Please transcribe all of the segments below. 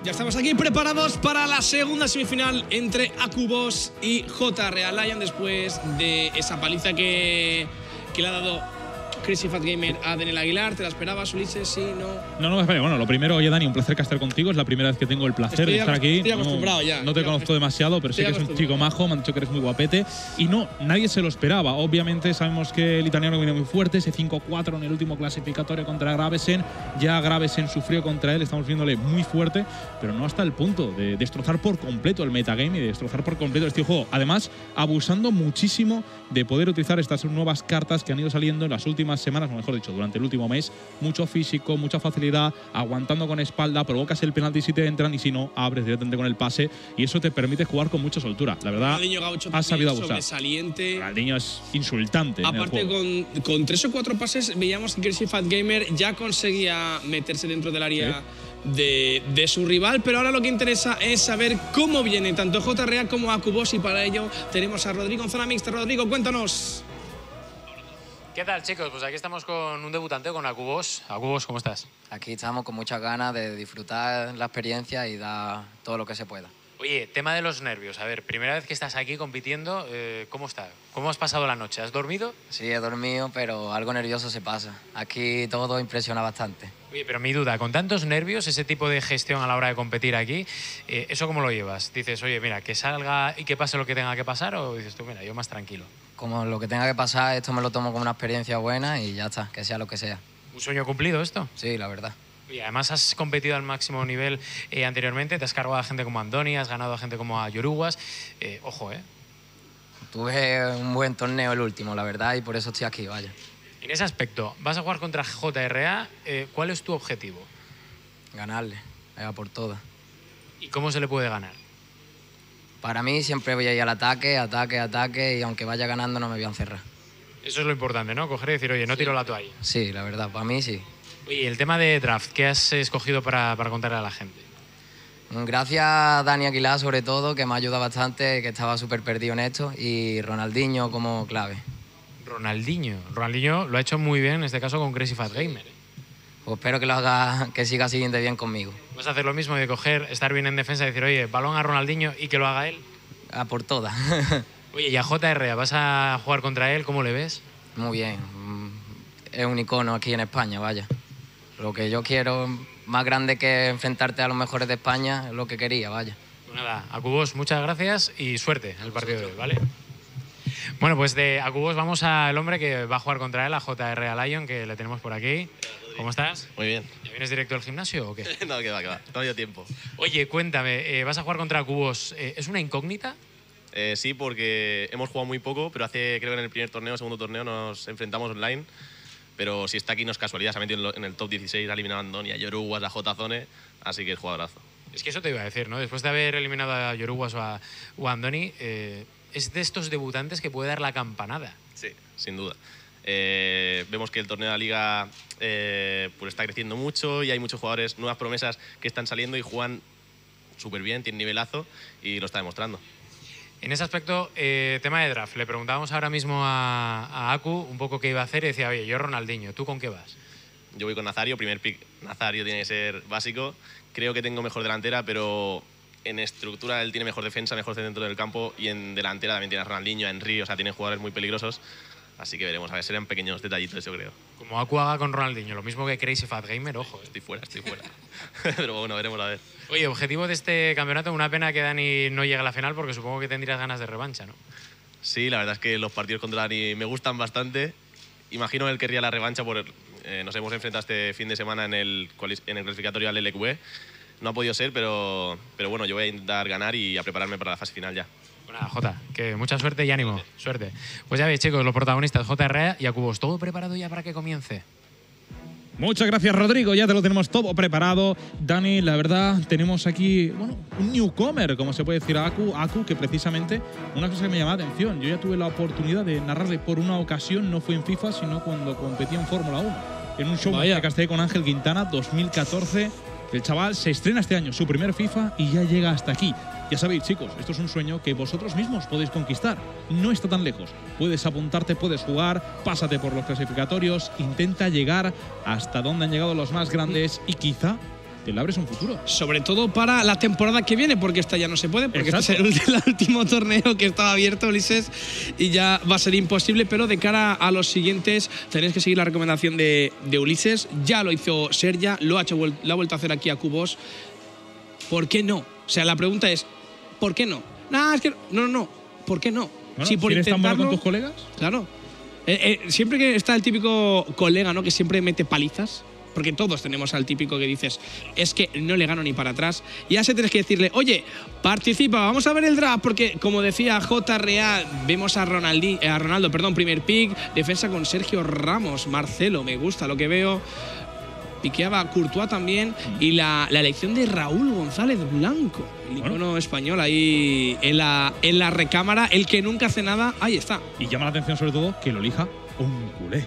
Ya estamos aquí preparados para la segunda semifinal entre AcuBoss y JRA Lion después de esa paliza que le ha dado Crazy Fat Gamer a Daniel Aguilar. ¿Te la esperabas, Ulises? Sí, no. No, bueno, lo primero, oye, Dani, un placer estar contigo. Es la primera vez que tengo el placer de estar aquí. Estoy acostumbrado ya. No te conozco demasiado, pero sé que eres un chico majo. Me han dicho que eres muy guapete. Y no, nadie se lo esperaba. Obviamente sabemos que el italiano viene muy fuerte. Ese 5-4 en el último clasificatorio contra Gravesen. Ya Gravesen sufrió contra él. Estamos viéndole muy fuerte, pero no hasta el punto de destrozar por completo el metagame y de destrozar por completo este juego. Además, abusando muchísimo de poder utilizar estas nuevas cartas que han ido saliendo en las últimas semanas, o mejor dicho, durante el último mes. Mucho físico, mucha facilidad, aguantando con espalda, provocas el penalti si te entran y si no, abres directamente con el pase y eso te permite jugar con mucha soltura. La verdad, has sabido abusar. Ronaldinho es insultante. Aparte, con 3 o 4 pases veíamos que Crazy Fat Gamer ya conseguía meterse dentro del área de su rival, pero ahora lo que interesa es saber cómo viene tanto JRA como AcuBoss y para ello tenemos a Rodrigo en zona mixta. Rodrigo, cuéntanos. ¿Qué tal, chicos? Pues aquí estamos con un debutante, con AcuBoss. AcuBoss, ¿cómo estás? Aquí estamos con muchas ganas de disfrutar la experiencia y dar todo lo que se pueda. Oye, tema de los nervios. A ver, primera vez que estás aquí compitiendo, ¿cómo está? ¿Cómo has pasado la noche? ¿Has dormido? Sí, he dormido, pero algo nervioso se pasa. Aquí todo impresiona bastante. Oye, pero mi duda, con tantos nervios, ese tipo de gestión a la hora de competir aquí, ¿eso cómo lo llevas? Dices, oye, mira, que salga y que pase lo que tenga que pasar, o dices tú, mira, yo más tranquilo. Como lo que tenga que pasar, esto me lo tomo como una experiencia buena y ya está, que sea lo que sea. ¿Un sueño cumplido esto? Sí, la verdad. Y además has competido al máximo nivel anteriormente, te has cargado a gente como Andoni, has ganado a gente como a Yoruguas. Ojo, ¿eh? Tuve un buen torneo el último, la verdad, y por eso estoy aquí, vaya. En ese aspecto, vas a jugar contra JRA, ¿cuál es tu objetivo? Ganarle, a por todas. ¿Y cómo se le puede ganar? Para mí siempre voy a ir al ataque, y aunque vaya ganando no me voy a encerrar. Eso es lo importante, ¿no? Coger y decir, oye, no tiro la toalla. Sí, la verdad, para mí sí. Oye, el tema de draft, ¿qué has escogido para contarle a la gente? Gracias a Dani Aguilar, sobre todo, que me ayuda bastante, que estaba súper perdido en esto, y Ronaldinho como clave. Ronaldinho lo ha hecho muy bien, en este caso con Crazy Fat Gamer. Pues espero que lo haga, que siga siguiendo bien conmigo. ¿Vas a hacer lo mismo de coger, estar bien en defensa y decir, oye, balón a Ronaldinho y que lo haga él? A por todas. Oye, y a JRA, ¿vas a jugar contra él? ¿Cómo le ves? Muy bien. Es un icono aquí en España, vaya. Lo que yo quiero, más grande que enfrentarte a los mejores de España, es lo que quería, vaya. Pues nada, AcuBoss, muchas gracias y suerte en el partido de hoy, ¿vale? Bueno, pues de AcuBoss vamos al hombre que va a jugar contra él, a JRA Lion, que le tenemos por aquí. ¿Cómo estás? Muy bien. ¿Ya vienes directo al gimnasio o qué? No, que va. No ha tiempo. Oye, cuéntame, vas a jugar contra AcuBoss. ¿Es una incógnita? Sí, porque hemos jugado muy poco, pero creo que en el primer torneo, segundo torneo, nos enfrentamos online. Pero si está aquí no es casualidad, se ha metido en el top 16, ha eliminado a Andoni, a Yoruguas, a J-Zone, así que es jugadorazo. Es que eso te iba a decir, ¿no? Después de haber eliminado a Yoruguas o a Andoni, es de estos debutantes que puede dar la campanada. Sí, sin duda. Vemos que el torneo de la Liga pues está creciendo mucho y hay muchos jugadores, nuevas promesas que están saliendo y juegan súper bien, tienen nivelazo y lo está demostrando. En ese aspecto, tema de draft, le preguntábamos ahora mismo a Acu un poco qué iba a hacer y decía, oye, yo Ronaldinho, ¿tú con qué vas? Yo voy con Nazario, primer pick. Nazario tiene que ser básico. Creo que tengo mejor delantera, pero en estructura él tiene mejor defensa, mejor centro del campo y en delantera también tiene a Ronaldinho, a Henry, o sea, tiene jugadores muy peligrosos. Así que veremos, a ver, serán pequeños detallitos, yo creo. Como Acu haga con Ronaldinho, lo mismo que Crazy Fat Gamer, ojo. Estoy fuera. Pero bueno, veremos a ver. Oye, objetivo de este campeonato, una pena que Dani no llegue a la final porque supongo que tendrías ganas de revancha, ¿no? Sí, la verdad es que los partidos contra Dani me gustan bastante. Imagino él querría la revancha por nos hemos enfrentado este fin de semana en el clasificatorio al LQB. No ha podido ser, pero bueno, yo voy a intentar ganar y a prepararme para la fase final ya. Bueno, Jota, que mucha suerte y ánimo. Suerte. Pues ya veis, chicos, los protagonistas, JRA y AcuBoss, ¿todo preparado ya para que comience? Muchas gracias, Rodrigo. Ya te lo tenemos todo preparado. Dani, la verdad, tenemos aquí un newcomer, como se puede decir, a Acu, que precisamente una cosa que me llama la atención. Yo ya tuve la oportunidad de narrarle por una ocasión, no fue en FIFA, sino cuando competía en Fórmula 1. En un show que casté con Ángel Quintana, 2014. El chaval se estrena este año, su primer FIFA, y ya llega hasta aquí. Ya sabéis, chicos, esto es un sueño que vosotros mismos podéis conquistar. No está tan lejos. Puedes apuntarte, puedes jugar, pásate por los clasificatorios, intenta llegar hasta donde han llegado los más grandes y quizá le abres un futuro. Sobre todo para la temporada que viene, porque esta ya no se puede, porque este es el último torneo que estaba abierto, Ulises, y ya va a ser imposible, pero de cara a los siguientes tenéis que seguir la recomendación de Ulises. Ya lo hizo Serja, lo ha vuelto a hacer aquí a Cubos. ¿Por qué no? O sea, la pregunta es, ¿por qué no? Es que no, ¿por qué no? Bueno, si por ¿eres tan bueno con tus colegas? Claro. Siempre que está el típico colega, ¿no?, que siempre mete palizas, porque todos tenemos al típico que dices, es que no le gano ni para atrás, y ya se tienes que decirle, oye, participa, vamos a ver el draft, porque como decía JRA, vemos a Ronaldo, primer pick, defensa con Sergio Ramos, Marcelo, me gusta lo que veo. Piqueaba Courtois también, y la elección de Raúl González Blanco, el icono español ahí en la recámara, el que nunca hace nada, ahí está. Y llama la atención sobre todo que lo elija un culé.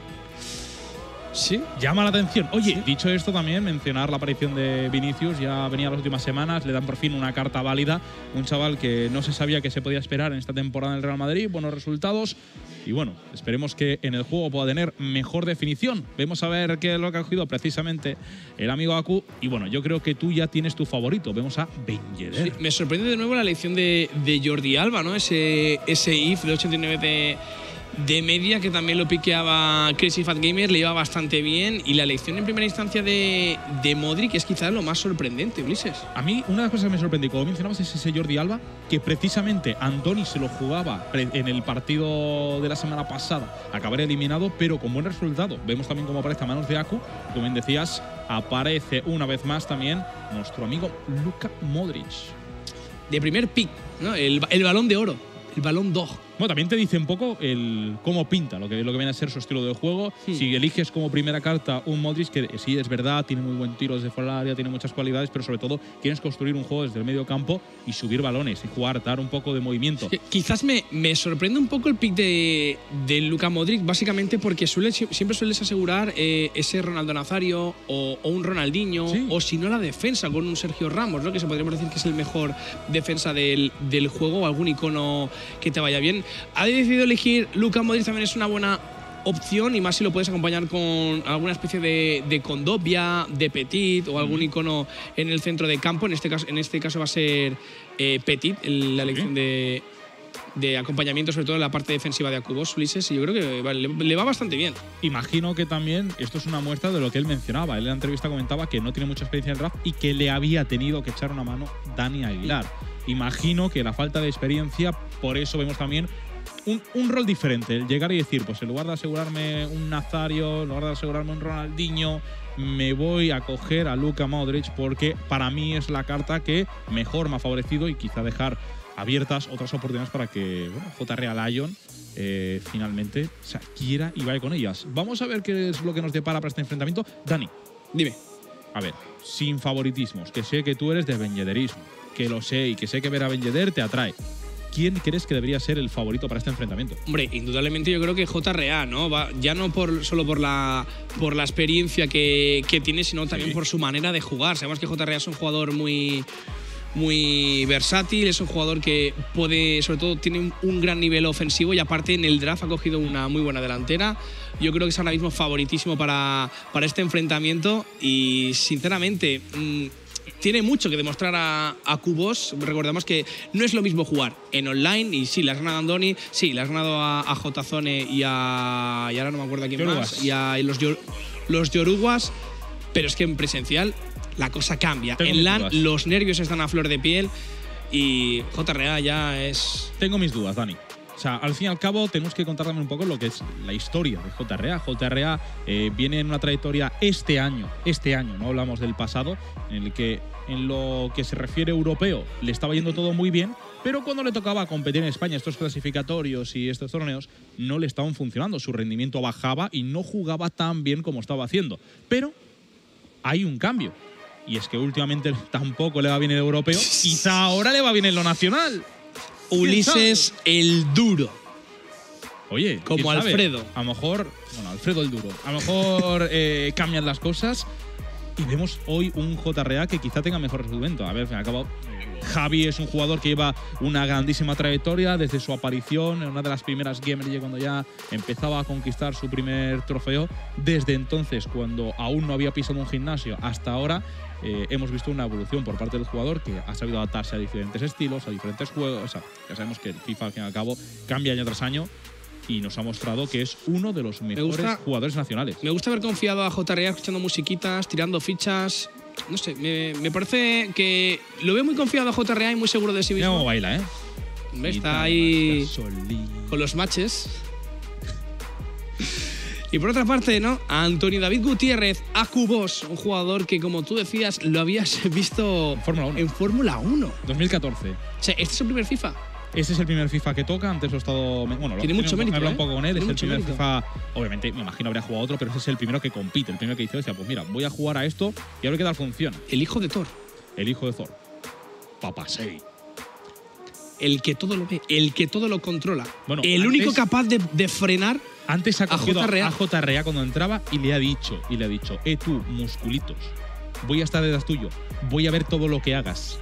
Sí. Llama la atención. Oye, dicho esto también, mencionar la aparición de Vinicius, ya venía las últimas semanas, le dan por fin una carta válida, un chaval que no se sabía que se podía esperar en esta temporada en el Real Madrid, buenos resultados, y bueno, esperemos que en el juego pueda tener mejor definición. Vamos a ver qué es lo que ha cogido precisamente el amigo Aku, y bueno, yo creo que tú ya tienes tu favorito, vemos a Ben Yedder. Sí, me sorprende de nuevo la elección de Jordi Alba, ¿no? Ese IF de 89 de media, que también lo piqueaba Crazy Fat Gamer, le iba bastante bien, y la elección en primera instancia de Modric es quizás lo más sorprendente, Ulises. A mí una de las cosas que me sorprendió, como mencionabas, es ese Jordi Alba, que precisamente Andoni se lo jugaba en el partido de la semana pasada, acabar eliminado, pero con buen resultado. Vemos también cómo aparece a manos de Aku, como bien decías, aparece una vez más también nuestro amigo Luka Modric. De primer pick, ¿no? El balón de oro, el balón d'or. Bueno, también te dice un poco cómo pinta lo que viene a ser su estilo de juego. Si eliges como primera carta un Modric, que sí, es verdad, tiene muy buen tiro desde fuera del área, tiene muchas cualidades, pero sobre todo quieres construir un juego desde el medio campo y subir balones y jugar, dar un poco de movimiento. Quizás me sorprende un poco el pick de Luka Modric, básicamente porque siempre sueles asegurar ese Ronaldo Nazario o un Ronaldinho, o si no la defensa con un Sergio Ramos, ¿no?, que se podríamos decir que es el mejor defensa del juego, o algún icono que te vaya bien. Ha decidido elegir Luka Modric, también es una buena opción, y más si lo puedes acompañar con alguna especie de Condovia, de Petit o algún icono en el centro de campo. En este caso va a ser Petit, la elección de acompañamiento, sobre todo en la parte defensiva de Akubos, Ulises, y yo creo que le va bastante bien. Imagino que también esto es una muestra de lo que él mencionaba. Él en la entrevista comentaba que no tiene mucha experiencia en el draft y que le había tenido que echar una mano Dani Aguilar. Imagino que la falta de experiencia, por eso vemos también un rol diferente, el llegar y decir, pues en lugar de asegurarme un Nazario, en lugar de asegurarme un Ronaldinho, me voy a coger a Luka Modric, porque para mí es la carta que mejor me ha favorecido, y quizá dejar abiertas otras oportunidades para que JRA Lion finalmente quiera y vaya con ellas. Vamos a ver qué es lo que nos depara para este enfrentamiento. Dani, dime. A ver, sin favoritismos, que sé que tú eres de Ben-Yedderismo, que lo sé, y que sé que ver a Ben Yedder te atrae. ¿Quién crees que debería ser el favorito para este enfrentamiento? Hombre, indudablemente yo creo que JRA, ¿no? Ya no solo por la experiencia que tiene, sino también por su manera de jugar. Sabemos que JRA es un jugador muy versátil, es un jugador que sobre todo tiene un gran nivel ofensivo, y aparte en el draft ha cogido una muy buena delantera. Yo creo que es ahora mismo favoritísimo para este enfrentamiento, y sinceramente tiene mucho que demostrar a Cubos. Recordemos que no es lo mismo jugar en online, y sí, le has ganado a Andoni, sí, le has ganado a J-Zone y ahora no me acuerdo a quién más, y a los Yoruguas, pero es que en presencial la cosa cambia. En LAN los nervios están a flor de piel, y JRA ya es… Tengo mis dudas, Dani. O sea, al fin y al cabo tenemos que contar también un poco lo que es la historia de JRA. JRA viene en una trayectoria este año, no hablamos del pasado, en el que en lo que se refiere europeo le estaba yendo todo muy bien, pero cuando le tocaba competir en España, estos clasificatorios y estos torneos no le estaban funcionando, su rendimiento bajaba y no jugaba tan bien como estaba haciendo. Pero hay un cambio, y es que últimamente tampoco le va bien el europeo, quizá ahora le va bien en lo nacional. Ulises el duro. Oye, como Alfredo. A lo mejor, Alfredo el duro. A lo mejor cambian las cosas. Y vemos hoy un JRA que quizá tenga mejor rendimiento. A ver, al fin y al cabo, Javi es un jugador que lleva una grandísima trayectoria desde su aparición en una de las primeras Gamer League, cuando ya empezaba a conquistar su primer trofeo. Desde entonces, cuando aún no había pisado un gimnasio, hasta ahora hemos visto una evolución por parte del jugador que ha sabido adaptarse a diferentes estilos, a diferentes juegos. O sea, ya sabemos que el FIFA, al fin y al cabo, cambia año tras año y nos ha mostrado que es uno de los mejores jugadores nacionales. Me gusta haber confiado a JRA escuchando musiquitas, tirando fichas. No sé, me parece que lo veo muy confiado a JRA y muy seguro de sí mismo. Mira cómo baila, ¿eh? Está ahí con los matches. Y por otra parte, ¿no? Antonio David Gutiérrez, Aku Boss, un jugador que, como tú decías, lo habías visto en Fórmula 1. 2014. O sea, ¿este es el primer FIFA? Este es el primer FIFA que toca. Antes lo he estado… Bueno, tiene mucho mérito, he hablado un poco con él. Tiene es el mucho primer mérito. FIFA… Obviamente, me imagino habría jugado otro, pero ese es el primero que compite. El primero que hizo, decía, pues mira, voy a jugar a esto y a ver qué tal funciona. El hijo de Thor. El hijo de Thor. Papasei. El que todo lo ve, el que todo lo controla. Bueno, el único capaz de frenar antes ha cogido a JRA cuando entraba y le ha dicho, tú, musculitos, voy a estar detrás tuyo, voy a ver todo lo que hagas.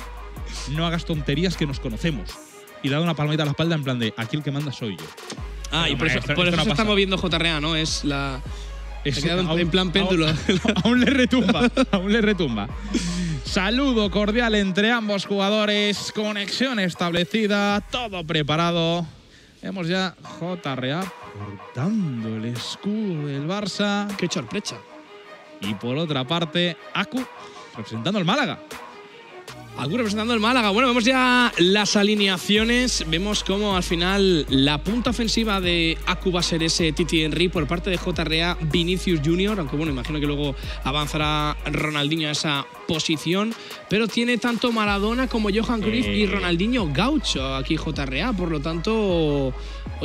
No hagas tonterías, que nos conocemos. Y le ha dado una palmadita a la espalda en plan de, aquí el que manda soy yo. Ah, y por eso se está moviendo JRA, ¿no? Es la… Se ha quedado en plan péndulo. Aún le retumba, aún le retumba. Saludo cordial entre ambos jugadores, conexión establecida, todo preparado. Vemos ya JRA portando el escudo del Barça. ¡Qué sorpresa! Y por otra parte, Aku representando al Málaga. Aku representando el Málaga. Bueno, vemos ya las alineaciones. Vemos cómo al final la punta ofensiva de Aku va a ser ese Titi Henry por parte de JRA Vinicius Junior. Aunque bueno, imagino que luego avanzará Ronaldinho a esa posición. Pero tiene tanto Maradona como Johan Cruyff y Ronaldinho Gaucho aquí JRA. Por lo tanto,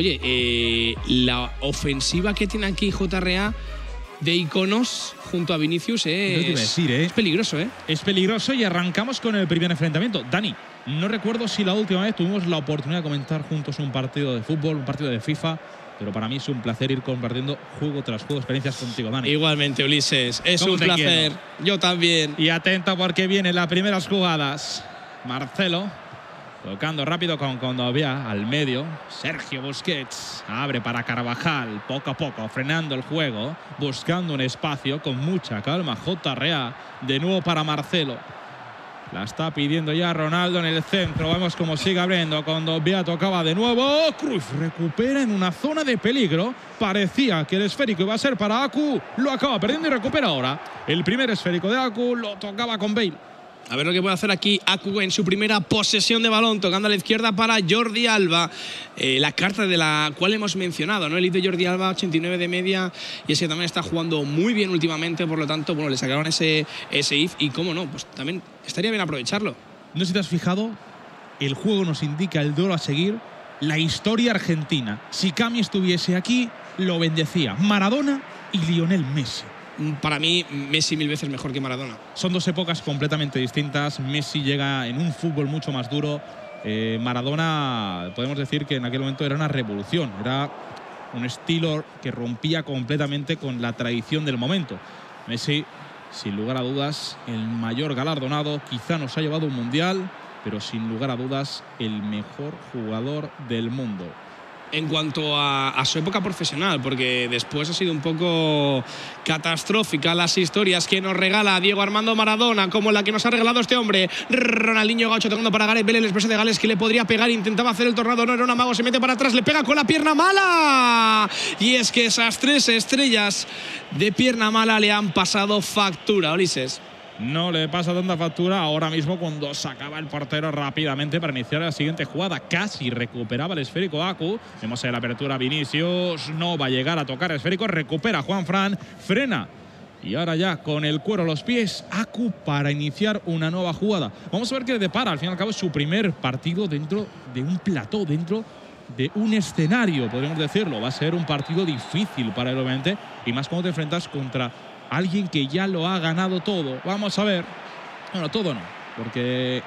oye, la ofensiva que tiene aquí JRA de iconos junto a Vinicius es peligroso, ¿eh? Es peligroso y arrancamos con el primer enfrentamiento. Dani, no recuerdo si la última vez tuvimos la oportunidad de comentar juntos un partido de fútbol, un partido de FIFA, pero para mí es un placer ir compartiendo juego tras juego, experiencias contigo, Dani. Igualmente, Ulises, es un placer. Yo también. Y atento porque vienen las primeras jugadas. Marcelo tocando rápido con Condovia al medio. Sergio Busquets abre para Carvajal, poco a poco, frenando el juego, buscando un espacio con mucha calma. JRA de nuevo para Marcelo. La está pidiendo ya Ronaldo en el centro. Vemos cómo sigue abriendo. Condovia tocaba de nuevo. Cruyff recupera en una zona de peligro. Parecía que el esférico iba a ser para Aku. Lo acaba perdiendo y recupera ahora. El primer esférico de Aku lo tocaba con Bale. A ver lo que puede hacer aquí Aku en su primera posesión de balón, tocando a la izquierda para Jordi Alba. La carta de la cual hemos mencionado, ¿no? El hit de Jordi Alba, 89 de media. Y es que también está jugando muy bien últimamente, por lo tanto, bueno, le sacaron ese if. Y cómo no, pues también estaría bien aprovecharlo. No sé si te has fijado, el juego nos indica el duelo a seguir, la historia argentina. Si Cami estuviese aquí, lo bendecía. Maradona y Lionel Messi. Para mí, Messi 1000 veces mejor que Maradona. Son dos épocas completamente distintas. Messi llega en un fútbol mucho más duro. Maradona, podemos decir que en aquel momento era una revolución. Era un estilo que rompía completamente con la tradición del momento. Messi, sin lugar a dudas, el mayor galardonado. Quizá nos ha llevado un mundial, pero sin lugar a dudas, el mejor jugador del mundo. En cuanto a su época profesional, porque después ha sido un poco catastrófica las historias que nos regala Diego Armando Maradona, como la que nos ha regalado este hombre. Ronaldinho Gaucho tocando para Gareth Bale, el expreso de Gales que le podría pegar, intentaba hacer el tornado, no era un amago, se mete para atrás, le pega con la pierna mala. Y es que esas 3 estrellas de pierna mala le han pasado factura, Ulises. No le pasa tanta factura ahora mismo cuando sacaba el portero rápidamente para iniciar la siguiente jugada. Casi recuperaba el esférico Aku. Vemos en la apertura Vinicius. No va a llegar a tocar el esférico. Recupera Juanfran. Frena. Y ahora ya con el cuero a los pies, Aku para iniciar una nueva jugada. Vamos a ver qué le depara. Al fin y al cabo es su primer partido dentro de un plató, dentro de un escenario, podríamos decirlo. Va a ser un partido difícil para él, obviamente. Y más cuando te enfrentas contra alguien que ya lo ha ganado todo. Vamos a ver. Bueno, todo no, porque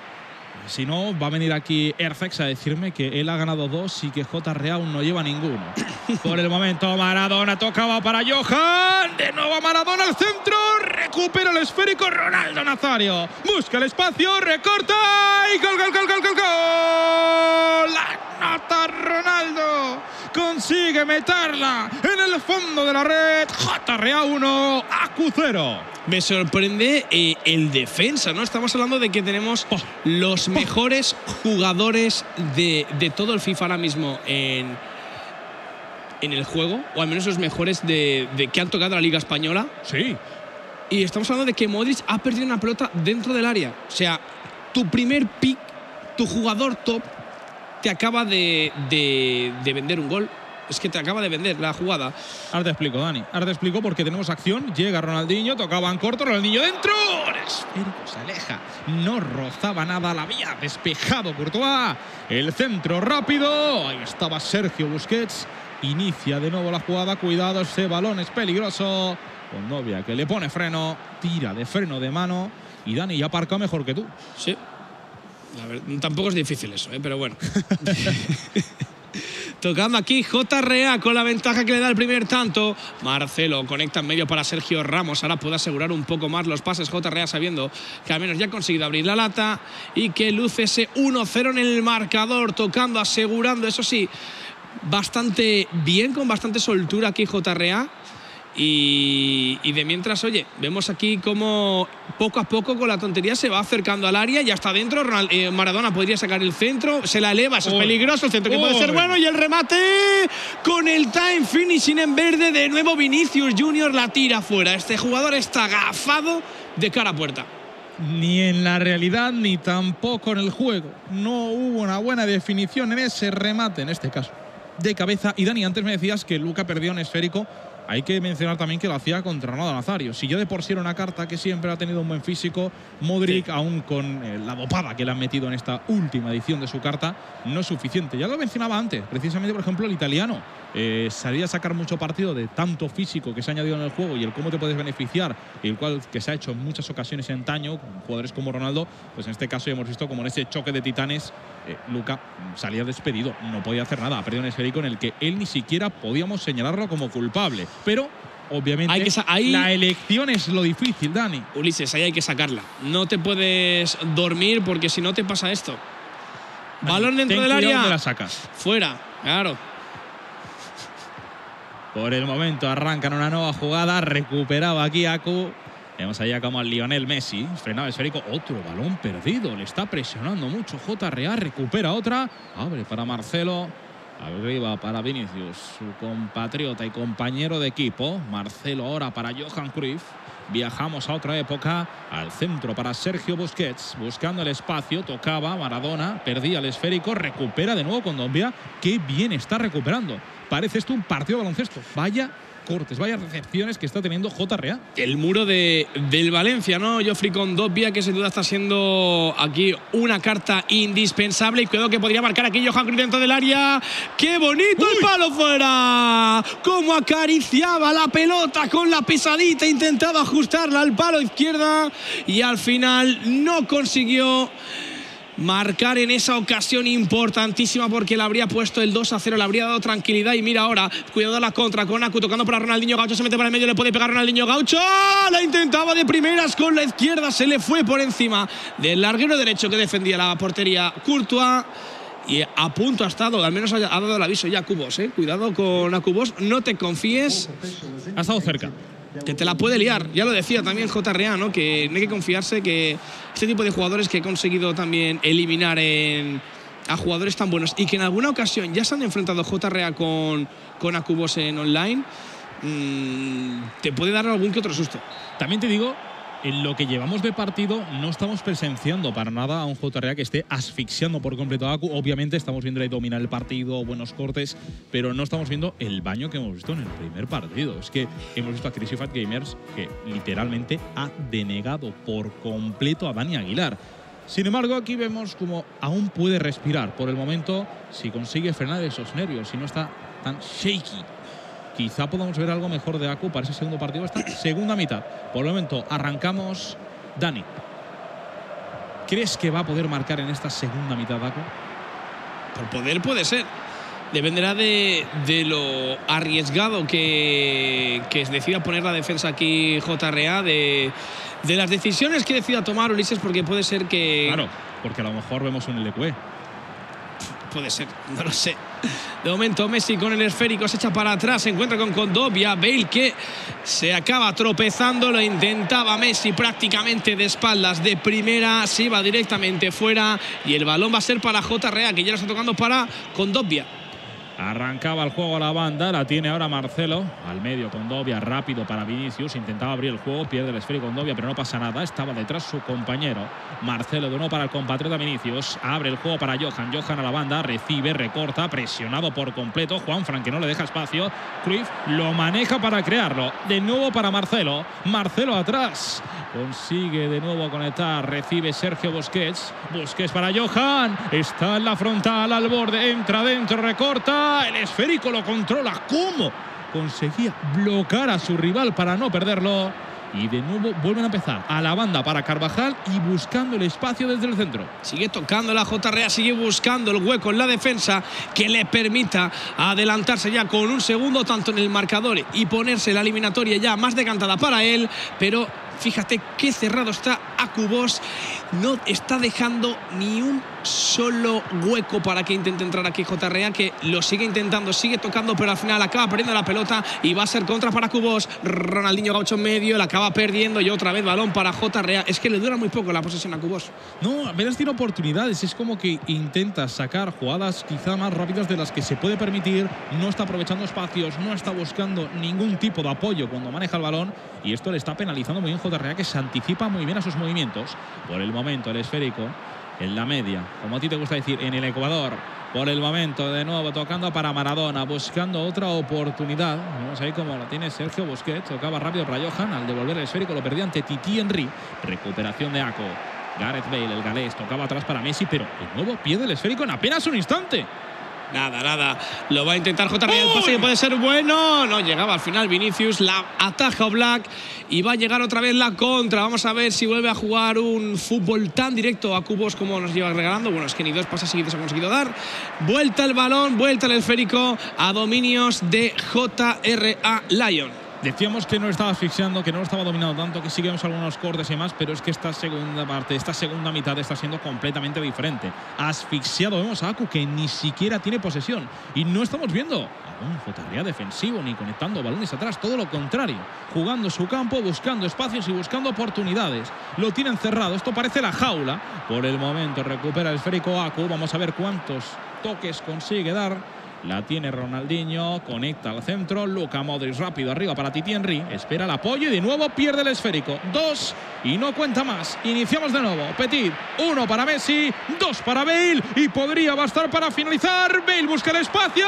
si no va a venir aquí Ercex a decirme que él ha ganado 2 y que JRA aún no lleva ninguno. Por el momento Maradona tocaba para Johan. De nuevo Maradona al centro. recupera el esférico Ronaldo Nazario. Busca el espacio, recorta y gol, gol, gol, gol, gol, gol. La nota Ronaldo. Consigue meterla en el fondo de la red. JRA 1, Aku 0. Me sorprende el defensa, ¿no? Estamos hablando de que tenemos los mejores jugadores de todo el FIFA ahora mismo en el juego, o al menos los mejores de que han tocado la Liga Española. Sí. Y estamos hablando de que Modric ha perdido una pelota dentro del área. O sea, tu primer pick, tu jugador top, te acaba de vender un gol. Es que te acaba de vender la jugada. Ahora te explico, Dani. Ahora te explico porque tenemos acción. Llega Ronaldinho, tocaba en corto, Ronaldinho dentro. El esférico se aleja. No rozaba nada, la había despejado Courtois. El centro rápido. Ahí estaba Sergio Busquets. Inicia de nuevo la jugada. Cuidado, ese balón es peligroso. Kondogbia que le pone freno. Tira de freno de mano. Y Dani ya aparca mejor que tú. Sí. La verdad, tampoco es difícil eso, pero bueno. Tocando aquí JRA con la ventaja que le da el primer tanto. Marcelo conecta en medio para Sergio Ramos. Ahora puede asegurar un poco más los pases JRA, sabiendo que al menos ya ha conseguido abrir la lata y que luce ese 1-0 en el marcador. Tocando, asegurando, eso sí, bastante bien, con bastante soltura aquí JRA. Y de mientras, oye, vemos aquí como poco a poco con la tontería se va acercando al área, ya está dentro. Maradona podría sacar el centro, se la eleva, eso es peligroso, el centro que puede ser bueno, y el remate con el time finishing en verde. De nuevo Vinicius Junior la tira fuera. Este jugador está agafado de cara a puerta. Ni en la realidad ni tampoco en el juego. No hubo una buena definición en ese remate, en este caso de cabeza. Y Dani, antes me decías que Luka perdió un esférico. Hay que mencionar también que lo hacía contra Ronaldo Nazario. Si ya de por sí era una carta que siempre ha tenido un buen físico, Modric, sí, aún con la dopada que le han metido en esta última edición de su carta, no es suficiente. Ya lo mencionaba antes, precisamente, por ejemplo, el italiano. Salía a sacar mucho partido de tanto físico que se ha añadido en el juego y el cómo te puedes beneficiar, y el cual que se ha hecho en muchas ocasiones en antaño con jugadores como Ronaldo. Pues en este caso ya hemos visto como en ese choque de titanes Luka salía despedido, no podía hacer nada, ha perdido un esférico en el que él ni siquiera podíamos señalarlo como culpable. Pero obviamente la elección es lo difícil, Dani. Ulises, ahí hay que sacarla. No te puedes dormir porque si no te pasa esto. Dani, balón dentro del área. ¿Dónde la sacas? Fuera, claro. Por el momento arrancan una nueva jugada. Recuperaba aquí Aku. Vemos allá como a Lionel Messi. Frenaba el esférico. Otro balón perdido. Le está presionando mucho JRA. Recupera otra. Abre para Marcelo. Arriba para Vinicius, su compatriota y compañero de equipo. Marcelo ahora para Johan Cruyff. Viajamos a otra época. Al centro para Sergio Busquets. Buscando el espacio. Tocaba Maradona. Perdía el esférico. Recupera de nuevo Kondogbia. Qué bien está recuperando. Parece esto un partido de baloncesto. Vaya cortes, vaya recepciones que está teniendo JRA. El muro del Valencia, ¿no? Joffrey Kondogbia, que sin duda está siendo aquí una carta indispensable. Y creo que podría marcar aquí Johan Cruyff dentro del área. ¡Qué bonito! ¡Uy! El palo fuera. Cómo acariciaba la pelota con la pesadita. Intentaba ajustarla al palo izquierda y al final no consiguió marcar en esa ocasión importantísima, porque le habría puesto el 2-0, le habría dado tranquilidad. Y mira ahora, cuidado a la contra con Aku, tocando para Ronaldinho Gaucho, se mete para el medio, le puede pegar Ronaldinho Gaucho, la intentaba de primeras con la izquierda, se le fue por encima del larguero derecho que defendía la portería Courtois. Y a punto ha estado, al menos ha dado el aviso ya Cubos, cuidado con Cubos, no te confíes. Ha estado cerca. Que te la puede liar, ya lo decía también JRA, ¿no? Que no hay que confiarse, que este tipo de jugadores que he conseguido también eliminar a jugadores tan buenos y que en alguna ocasión ya se han enfrentado JRA con Acubos en online, te puede dar algún que otro susto. También te digo, en lo que llevamos de partido no estamos presenciando para nada a un JRA que esté asfixiando por completo a Aku. Obviamente estamos viendo ahí dominar el partido, buenos cortes, pero no estamos viendo el baño que hemos visto en el primer partido. Es que hemos visto a Crazy Fat Gamers que literalmente ha denegado por completo a Dani Aguilar. Sin embargo, aquí vemos como aún puede respirar por el momento si consigue frenar esos nervios, si no está tan shaky. Quizá podamos ver algo mejor de Aku para ese segundo partido, esta segunda mitad. Por el momento arrancamos. Dani, ¿crees que va a poder marcar en esta segunda mitad Aku? Por poder puede ser. dependerá de lo arriesgado que decida poner la defensa aquí JRA, de las decisiones que decida tomar Ulises, porque puede ser que… Claro, porque a lo mejor vemos un LQE. Puede ser, no lo sé. De momento Messi con el esférico se echa para atrás, se encuentra con Kondogbia, Bale que se acaba tropezando, lo intentaba Messi prácticamente de espaldas, de primera, se iba directamente fuera y el balón va a ser para JRA, que ya lo está tocando para Kondogbia. Arrancaba el juego a la banda, la tiene ahora Marcelo, al medio Kondogbia, rápido para Vinicius, intentaba abrir el juego, pierde el esférico Kondogbia, pero no pasa nada, estaba detrás su compañero. Marcelo de nuevo para el compatriota Vinicius, abre el juego para Johan a la banda, recibe, recorta, presionado por completo, Juanfran que no le deja espacio, Cruyff lo maneja para crearlo, de nuevo para Marcelo atrás, consigue de nuevo conectar, recibe Sergio Busquets para Johan, está en la frontal, al borde, entra dentro, recorta, el esférico lo controla. ¿Cómo conseguía bloquear a su rival para no perderlo? Y de nuevo vuelven a empezar a la banda para Carvajal y buscando el espacio desde el centro. Sigue tocando la JRA, sigue buscando el hueco en la defensa que le permita adelantarse ya con un segundo tanto en el marcador y ponerse la eliminatoria ya más decantada para él, pero fíjate qué cerrado está Akubos, no está dejando ni un solo hueco para que intente entrar aquí JRA, que lo sigue intentando, sigue tocando, pero al final acaba perdiendo la pelota y va a ser contra para Akubos. Ronaldinho Gaucho en medio, la acaba perdiendo y otra vez balón para JRA. Es que le dura muy poco la posesión a Akubos. No, apenas tiene oportunidades, es como que intenta sacar jugadas quizá más rápidas de las que se puede permitir, no está aprovechando espacios, no está buscando ningún tipo de apoyo cuando maneja el balón y esto le está penalizando muy bien JRA, que se anticipa muy bien a sus movimientos. Por el momento el esférico en la media, como a ti te gusta decir, en el Ecuador. Por el momento, de nuevo tocando para Maradona, buscando otra oportunidad. Vamos ahí como lo tiene Sergio Busquets. Tocaba rápido para Johan, al devolver el esférico lo perdía ante Titi Henry. Recuperación de Ako. Gareth Bale, el galés, tocaba atrás para Messi, pero de nuevo pierde el esférico en apenas un instante. Nada, lo va a intentar JRA, el pase que puede ser bueno, no llegaba al final Vinicius, la ataja Oblak y va a llegar otra vez la contra. Vamos a ver si vuelve a jugar un fútbol tan directo a Akubos como nos lleva regalando. Bueno, es que ni dos pases seguidos ha conseguido dar. Vuelta el balón, vuelta el esférico a dominios de JRA Lion. Decíamos que no estaba asfixiando, que no lo estaba dominando tanto, que sí que vemos algunos cortes y más, pero es que esta segunda parte, esta segunda mitad está siendo completamente diferente. Asfixiado vemos a Aku, que ni siquiera tiene posesión. Y no estamos viendo a un JRA defensivo ni conectando balones atrás, todo lo contrario. Jugando su campo, buscando espacios y buscando oportunidades. Lo tienen cerrado, esto parece la jaula. Por el momento recupera el esférico Aku, vamos a ver cuántos toques consigue dar. La tiene Ronaldinho, conecta al centro, Luka Modric rápido arriba para Titi Henry, espera el apoyo y de nuevo pierde el esférico. 2 y no cuenta más. Iniciamos de nuevo. Petit, 1 para Messi, 2 para Bale y podría bastar para finalizar. Bale busca el espacio,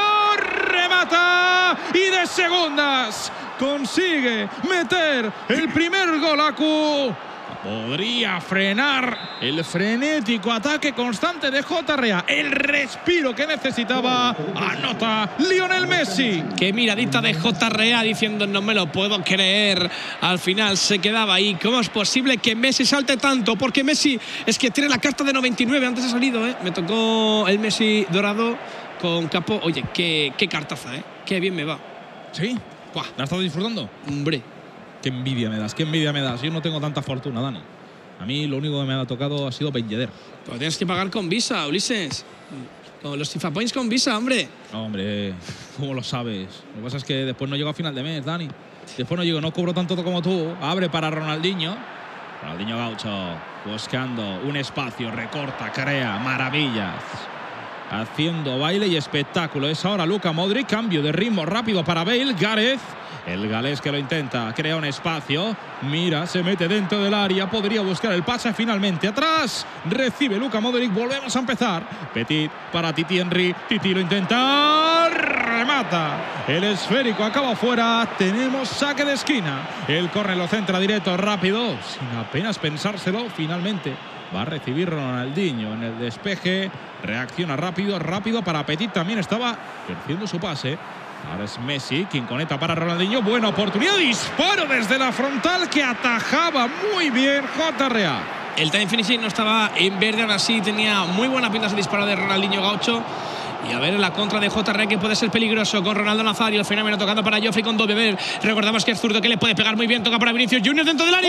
remata y de segundas consigue meter el primer gol Aku. Podría frenar el frenético ataque constante de JRA. El respiro que necesitaba. Anota Lionel Messi. Qué miradita de JRA diciendo no me lo puedo creer. Al final se quedaba ahí. ¿Cómo es posible que Messi salte tanto? Porque Messi es que tiene la carta de 99. Antes ha salido, ¿eh? Me tocó el Messi dorado con capó. Oye, qué cartaza, ¿eh? Qué bien me va. ¿Sí? ¡Buah! ¿La has estado disfrutando? Hombre. Qué envidia me das, qué envidia me das. Yo no tengo tanta fortuna, Dani. A mí lo único que me ha tocado ha sido Ben Yedder. Pero tienes que pagar con Visa, Ulises. Con los FIFA Points con Visa, hombre. No, hombre, ¿cómo lo sabes? Lo que pasa es que después no llego a final de mes, Dani. Después no llego, no cobro tanto como tú. Abre para Ronaldinho. Ronaldinho Gaucho buscando un espacio, recorta, crea, maravillas. Haciendo baile y espectáculo. Es ahora Luka Modric, cambio de ritmo rápido para Bale. Gareth, el galés que lo intenta, crea un espacio, mira, se mete dentro del área, podría buscar el pase finalmente atrás, recibe Luka Modric, volvemos a empezar. Petit para Titi Henry, Titi lo intenta, remata, el esférico acaba fuera, tenemos saque de esquina, el córner lo centra directo, rápido, sin apenas pensárselo, finalmente va a recibir Ronaldinho en el despeje, reacciona rápido para Petit, también estaba perdiendo su pase. Ahora es Messi quien conecta para Ronaldinho. Buena oportunidad. Disparo desde la frontal que atajaba muy bien JRA. El time finishing no estaba en verde, aún así tenía muy buena pinta ese disparo de Ronaldinho Gaucho. Y a ver la contra de JR, que puede ser peligroso con Ronaldo Nazario. El fenómeno tocando para Joffrey con Dobby. A ver, recordamos que es zurdo, que le puede pegar muy bien. Toca para Vinicius Junior dentro del área.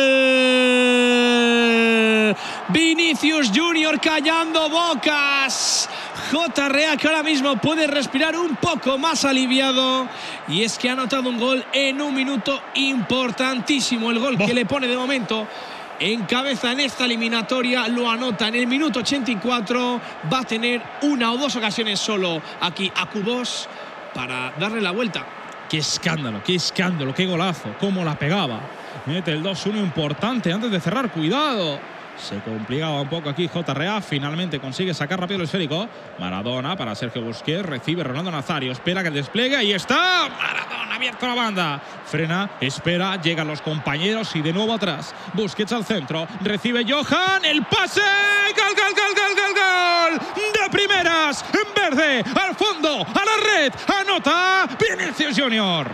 ¡Gol! Vinicius Junior callando bocas. JR, que ahora mismo puede respirar un poco más aliviado. Y es que ha anotado un gol en un minuto importantísimo. El gol que le pone de momento en cabeza en esta eliminatoria, lo anota en el minuto 84. Va a tener una o dos ocasiones solo aquí a Cubos para darle la vuelta. Qué escándalo, qué golazo, cómo la pegaba. Mete el 2-1 importante antes de cerrar, cuidado. Se complicaba un poco aquí JRA, finalmente consigue sacar rápido el esférico. Maradona para Sergio Busquets, recibe Ronaldo Nazario, espera que el despliegue, ahí está. Maradona abierto a la banda, frena, espera, llegan los compañeros y de nuevo atrás. Busquets al centro, recibe Johan, el pase, gol, gol, gol, gol, gol, gol. De primeras, en verde, al fondo, a la red, anota Vinicius Junior.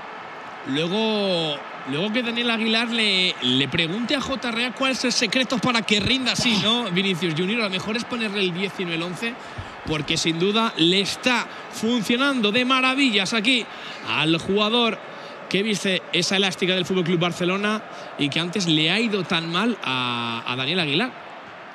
Luego que Daniel Aguilar le pregunte a JRA cuál es el secreto para que rinda así, ¿no? Vinicius Junior, a lo mejor es ponerle el 10 y no el 11, porque sin duda le está funcionando de maravillas aquí al jugador que viste esa elástica del FC Barcelona y que antes le ha ido tan mal a Daniel Aguilar.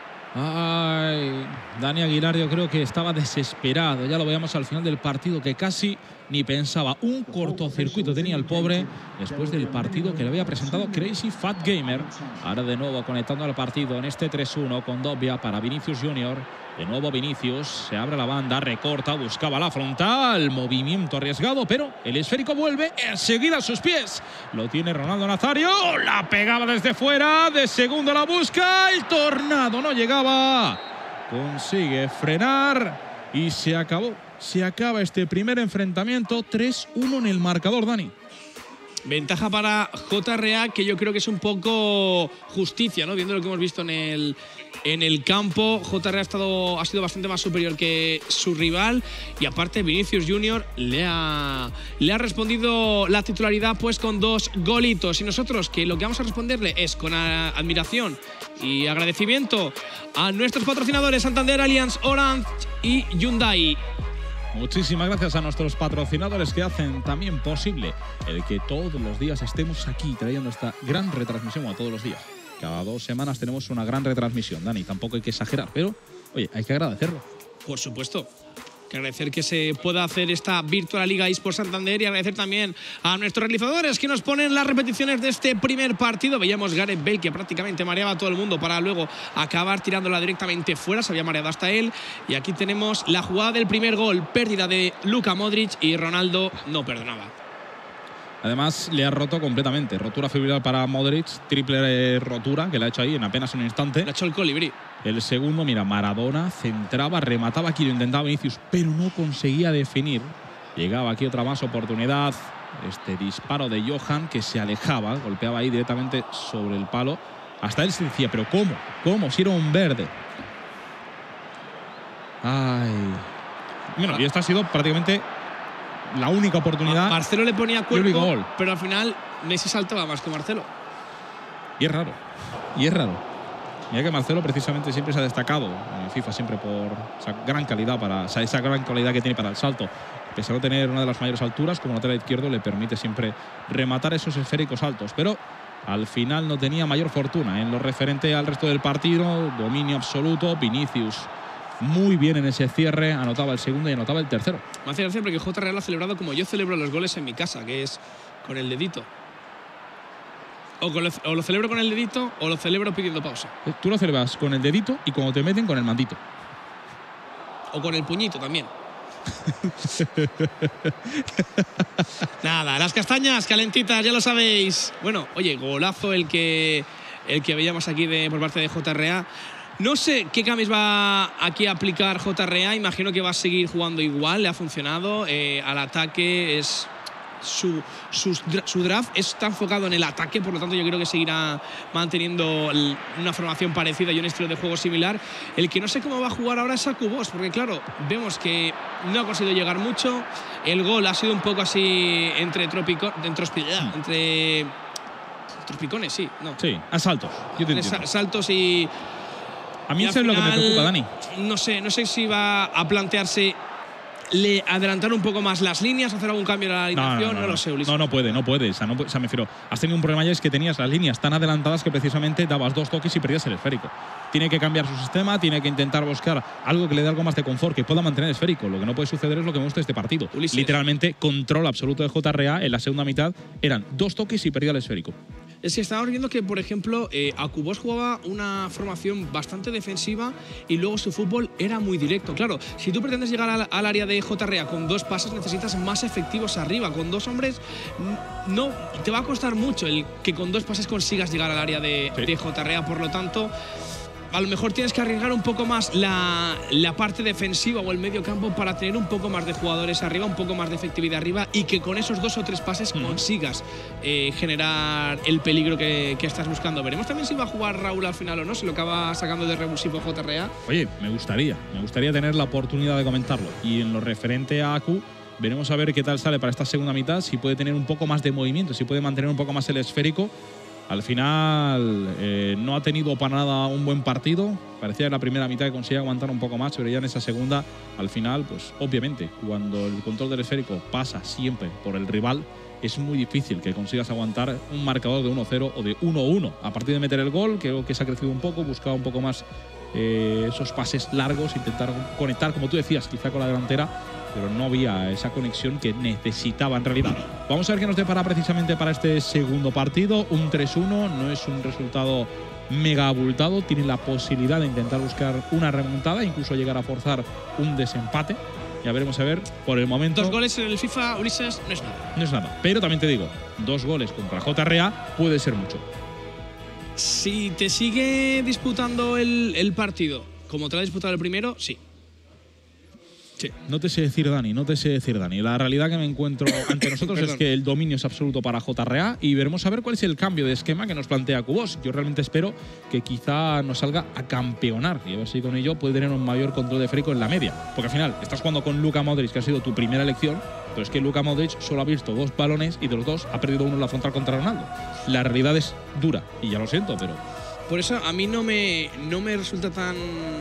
Ay, Dani Aguilar yo creo que estaba desesperado. Ya lo veíamos al final del partido, que casi ni pensaba. Un cortocircuito tenía el pobre después del partido que le había presentado Crazy Fat Gamer. Ahora de nuevo conectando al partido en este 3-1 con Dobbia para Vinicius Junior. De nuevo Vinicius, se abre la banda, recorta, buscaba la frontal, movimiento arriesgado, pero el esférico vuelve enseguida a sus pies. Lo tiene Ronaldo Nazario, la pegaba desde fuera, de segundo la busca, el tornado no llegaba. Consigue frenar y se acabó. Se acaba este primer enfrentamiento, 3-1 en el marcador, Dani. Ventaja para JRA, que yo creo que es un poco justicia, ¿no? Viendo lo que hemos visto en el campo, JRA ha sido bastante más superior que su rival, y aparte Vinicius Junior le ha respondido la titularidad pues con 2 golitos. Y nosotros, que lo que vamos a responderle es con admiración y agradecimiento a nuestros patrocinadores Santander, Allianz, Orange y Hyundai. Muchísimas gracias a nuestros patrocinadores que hacen también posible el que todos los días estemos aquí trayendo esta gran retransmisión, a todos los días. Cada 2 semanas tenemos una gran retransmisión, Dani, tampoco hay que exagerar, pero oye, hay que agradecerlo. Por supuesto. Que agradecer que se pueda hacer esta Virtual Liga eSports Santander, y agradecer también a nuestros realizadores que nos ponen las repeticiones de este primer partido. Veíamos Gareth Bale, que prácticamente mareaba a todo el mundo para luego acabar tirándola directamente fuera, se había mareado hasta él. Y aquí tenemos la jugada del primer gol, pérdida de Luka Modric, y Ronaldo no perdonaba. Además, le ha roto completamente. Rotura fibrilar para Modric, triple rotura que le ha hecho ahí en apenas un instante. Le ha hecho el colibrí. El segundo, mira, Maradona centraba, remataba aquí, lo intentaba Vinicius, pero no conseguía definir. Llegaba aquí otra más oportunidad. Este disparo de Johan, que se alejaba, golpeaba ahí directamente sobre el palo. Hasta él se decía, pero ¿cómo? ¿Cómo? Si era un verde. Ay. Bueno, y esta ha sido prácticamente la única oportunidad. Marcelo le ponía cuerpo, pero al final Messi saltaba más que Marcelo. Y es raro. Y es raro. Mira que Marcelo precisamente siempre se ha destacado en FIFA, siempre por esa gran calidad, esa gran calidad que tiene para el salto. Pese a no tener una de las mayores alturas, como lateral izquierdo, le permite siempre rematar esos esféricos altos. Pero al final no tenía mayor fortuna en lo referente al resto del partido. Dominio absoluto. Vinicius muy bien en ese cierre, anotaba el segundo y anotaba el tercero. Me hace gracia porque JRA lo ha celebrado como yo celebro los goles en mi casa, que es con el dedito. O lo celebro con el dedito o lo celebro pidiendo pausa. Tú lo celebras con el dedito y cuando te meten con el mandito. O con el puñito también. Nada, las castañas calentitas, ya lo sabéis. Bueno, oye, golazo el que veíamos aquí por parte de JRA. No sé qué cambios va aquí a aplicar JRA. Imagino que va a seguir jugando igual, le ha funcionado. Al ataque es... Su draft está enfocado en el ataque, por lo tanto yo creo que seguirá manteniendo una formación parecida y un estilo de juego similar. El que no sé cómo va a jugar ahora es Cubos, porque claro, vemos que no ha conseguido llegar mucho. El gol ha sido un poco así entre tropicones, sí, no. Sí, a saltos. Saltos y A mí eso es lo que me preocupa, Dani. No sé si va a plantearse adelantar un poco más las líneas, hacer algún cambio en la alineación, no lo sé, Ulises. No puede. O sea, me refiero, has tenido un problema ya, es que tenías las líneas tan adelantadas que precisamente dabas 2 toques y perdías el esférico. Tiene que cambiar su sistema, tiene que intentar buscar algo que le dé algo más de confort, que pueda mantener el esférico. Lo que no puede suceder es lo que me gusta este partido. Ulises. Literalmente, control absoluto de JRA. En la segunda mitad eran 2 toques y perdía el esférico. Es que estábamos viendo que, por ejemplo, Akubos jugaba una formación bastante defensiva y luego su fútbol era muy directo. Claro, si tú pretendes llegar al área de JRA con 2 pases, necesitas más efectivos arriba. Con 2 hombres no te va a costar mucho el que con 2 pases consigas llegar al área de JRA. Por lo tanto, a lo mejor tienes que arriesgar un poco más la parte defensiva o el medio campo para tener un poco más de jugadores arriba, un poco más de efectividad arriba y que con esos 2 o 3 pases consigas generar el peligro que estás buscando. Veremos también si va a jugar Raúl al final o no, si lo acaba sacando de revulsivo JRA. Oye, me gustaría tener la oportunidad de comentarlo. Y en lo referente a Aku, veremos a ver qué tal sale para esta segunda mitad, si puede tener un poco más de movimiento, si puede mantener un poco más el esférico. Al final no ha tenido para nada un buen partido. Parecía en la primera mitad que conseguía aguantar un poco más, pero ya en esa segunda, al final, pues obviamente, cuando el control del esférico pasa siempre por el rival, es muy difícil que consigas aguantar un marcador de 1-0 o de 1-1. A partir de meter el gol, creo que se ha crecido un poco, buscaba un poco más esos pases largos, intentar conectar, como tú decías, quizá con la delantera, pero no había esa conexión que necesitaba en realidad. Vamos a ver qué nos depara precisamente para este segundo partido. Un 3-1 no es un resultado mega abultado, tiene la posibilidad de intentar buscar una remontada, incluso llegar a forzar un desempate. Ya veremos a ver, por el momento… 2 goles en el FIFA, Ulises, no es nada. No es nada, pero también te digo, 2 goles contra JRA puede ser mucho. Si te sigue disputando el partido como te lo ha disputado el primero, sí. No te sé decir, Dani, La realidad que me encuentro ante nosotros es que el dominio es absoluto para JRA y veremos a ver cuál es el cambio de esquema que nos plantea Akubos. Yo realmente espero que quizá nos salga a campeonar y a ver si con ello puede tener un mayor control de esférico en la media. Porque al final estás jugando con Luka Modric, que ha sido tu primera elección, pero es que Luka Modric solo ha visto 2 balones y de los 2 ha perdido uno en la frontal contra Ronaldo. La realidad es dura y ya lo siento, pero… Por eso a mí no me resulta tan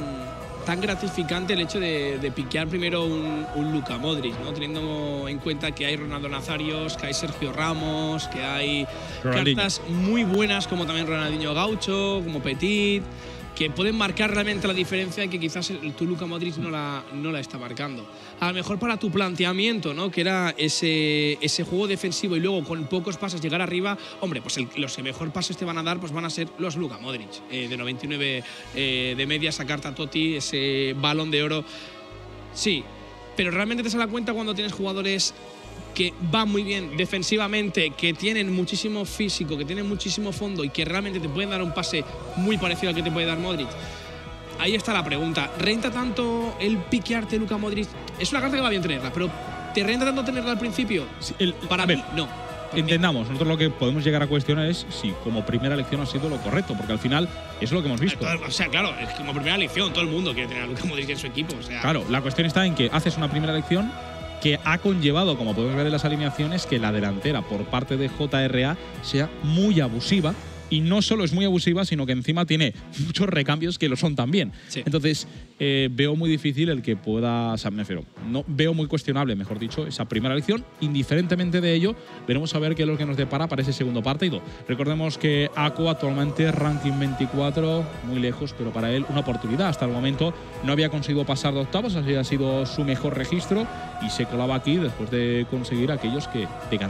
gratificante el hecho de piquear primero un Luka Modric, ¿no? Teniendo en cuenta que hay Ronaldo Nazarios, que hay Sergio Ramos, que hay cartas muy buenas como también Ronaldinho Gaucho, como Petit, que pueden marcar realmente la diferencia y que quizás tu Luka Modric no la está marcando. A lo mejor para tu planteamiento, ¿no? Que era ese juego defensivo y luego con pocos pases llegar arriba, hombre, pues los que mejor pases te van a dar pues van a ser los Luka Modric, de 99 de media, esa carta Totti, ese balón de oro. Sí, pero realmente te sale a cuenta cuando tienes jugadores que van muy bien defensivamente, que tienen muchísimo físico, que tienen muchísimo fondo y que realmente te pueden dar un pase muy parecido al que te puede dar Modric. Ahí está la pregunta. ¿Renta tanto el piquearte Luka Modric? Es una carta que va bien tenerla, pero ¿te renta tanto tenerla al principio? Sí, para mí, no. Entendamos, nosotros lo que podemos llegar a cuestionar es si como primera elección ha sido lo correcto, porque al final es lo que hemos visto. O sea, claro, es que como primera elección todo el mundo quiere tener a Luka Modric en su equipo. O sea. Claro, la cuestión está en que haces una primera elección que ha conllevado, como podemos ver en las alineaciones, que la delantera por parte de JRA sea muy abusiva. Y no solo es muy abusiva, sino que encima tiene muchos recambios que lo son también. Sí. Entonces, veo muy difícil el que pueda… O sea, me refiero, no, veo muy cuestionable, mejor dicho, esa primera elección. Indiferentemente de ello, veremos a ver qué es lo que nos depara para ese segundo partido. Recordemos que Aku actualmente ranking 24, muy lejos, pero para él una oportunidad. Hasta el momento no había conseguido pasar de octavos, así ha sido su mejor registro y se colaba aquí después de conseguir aquellos que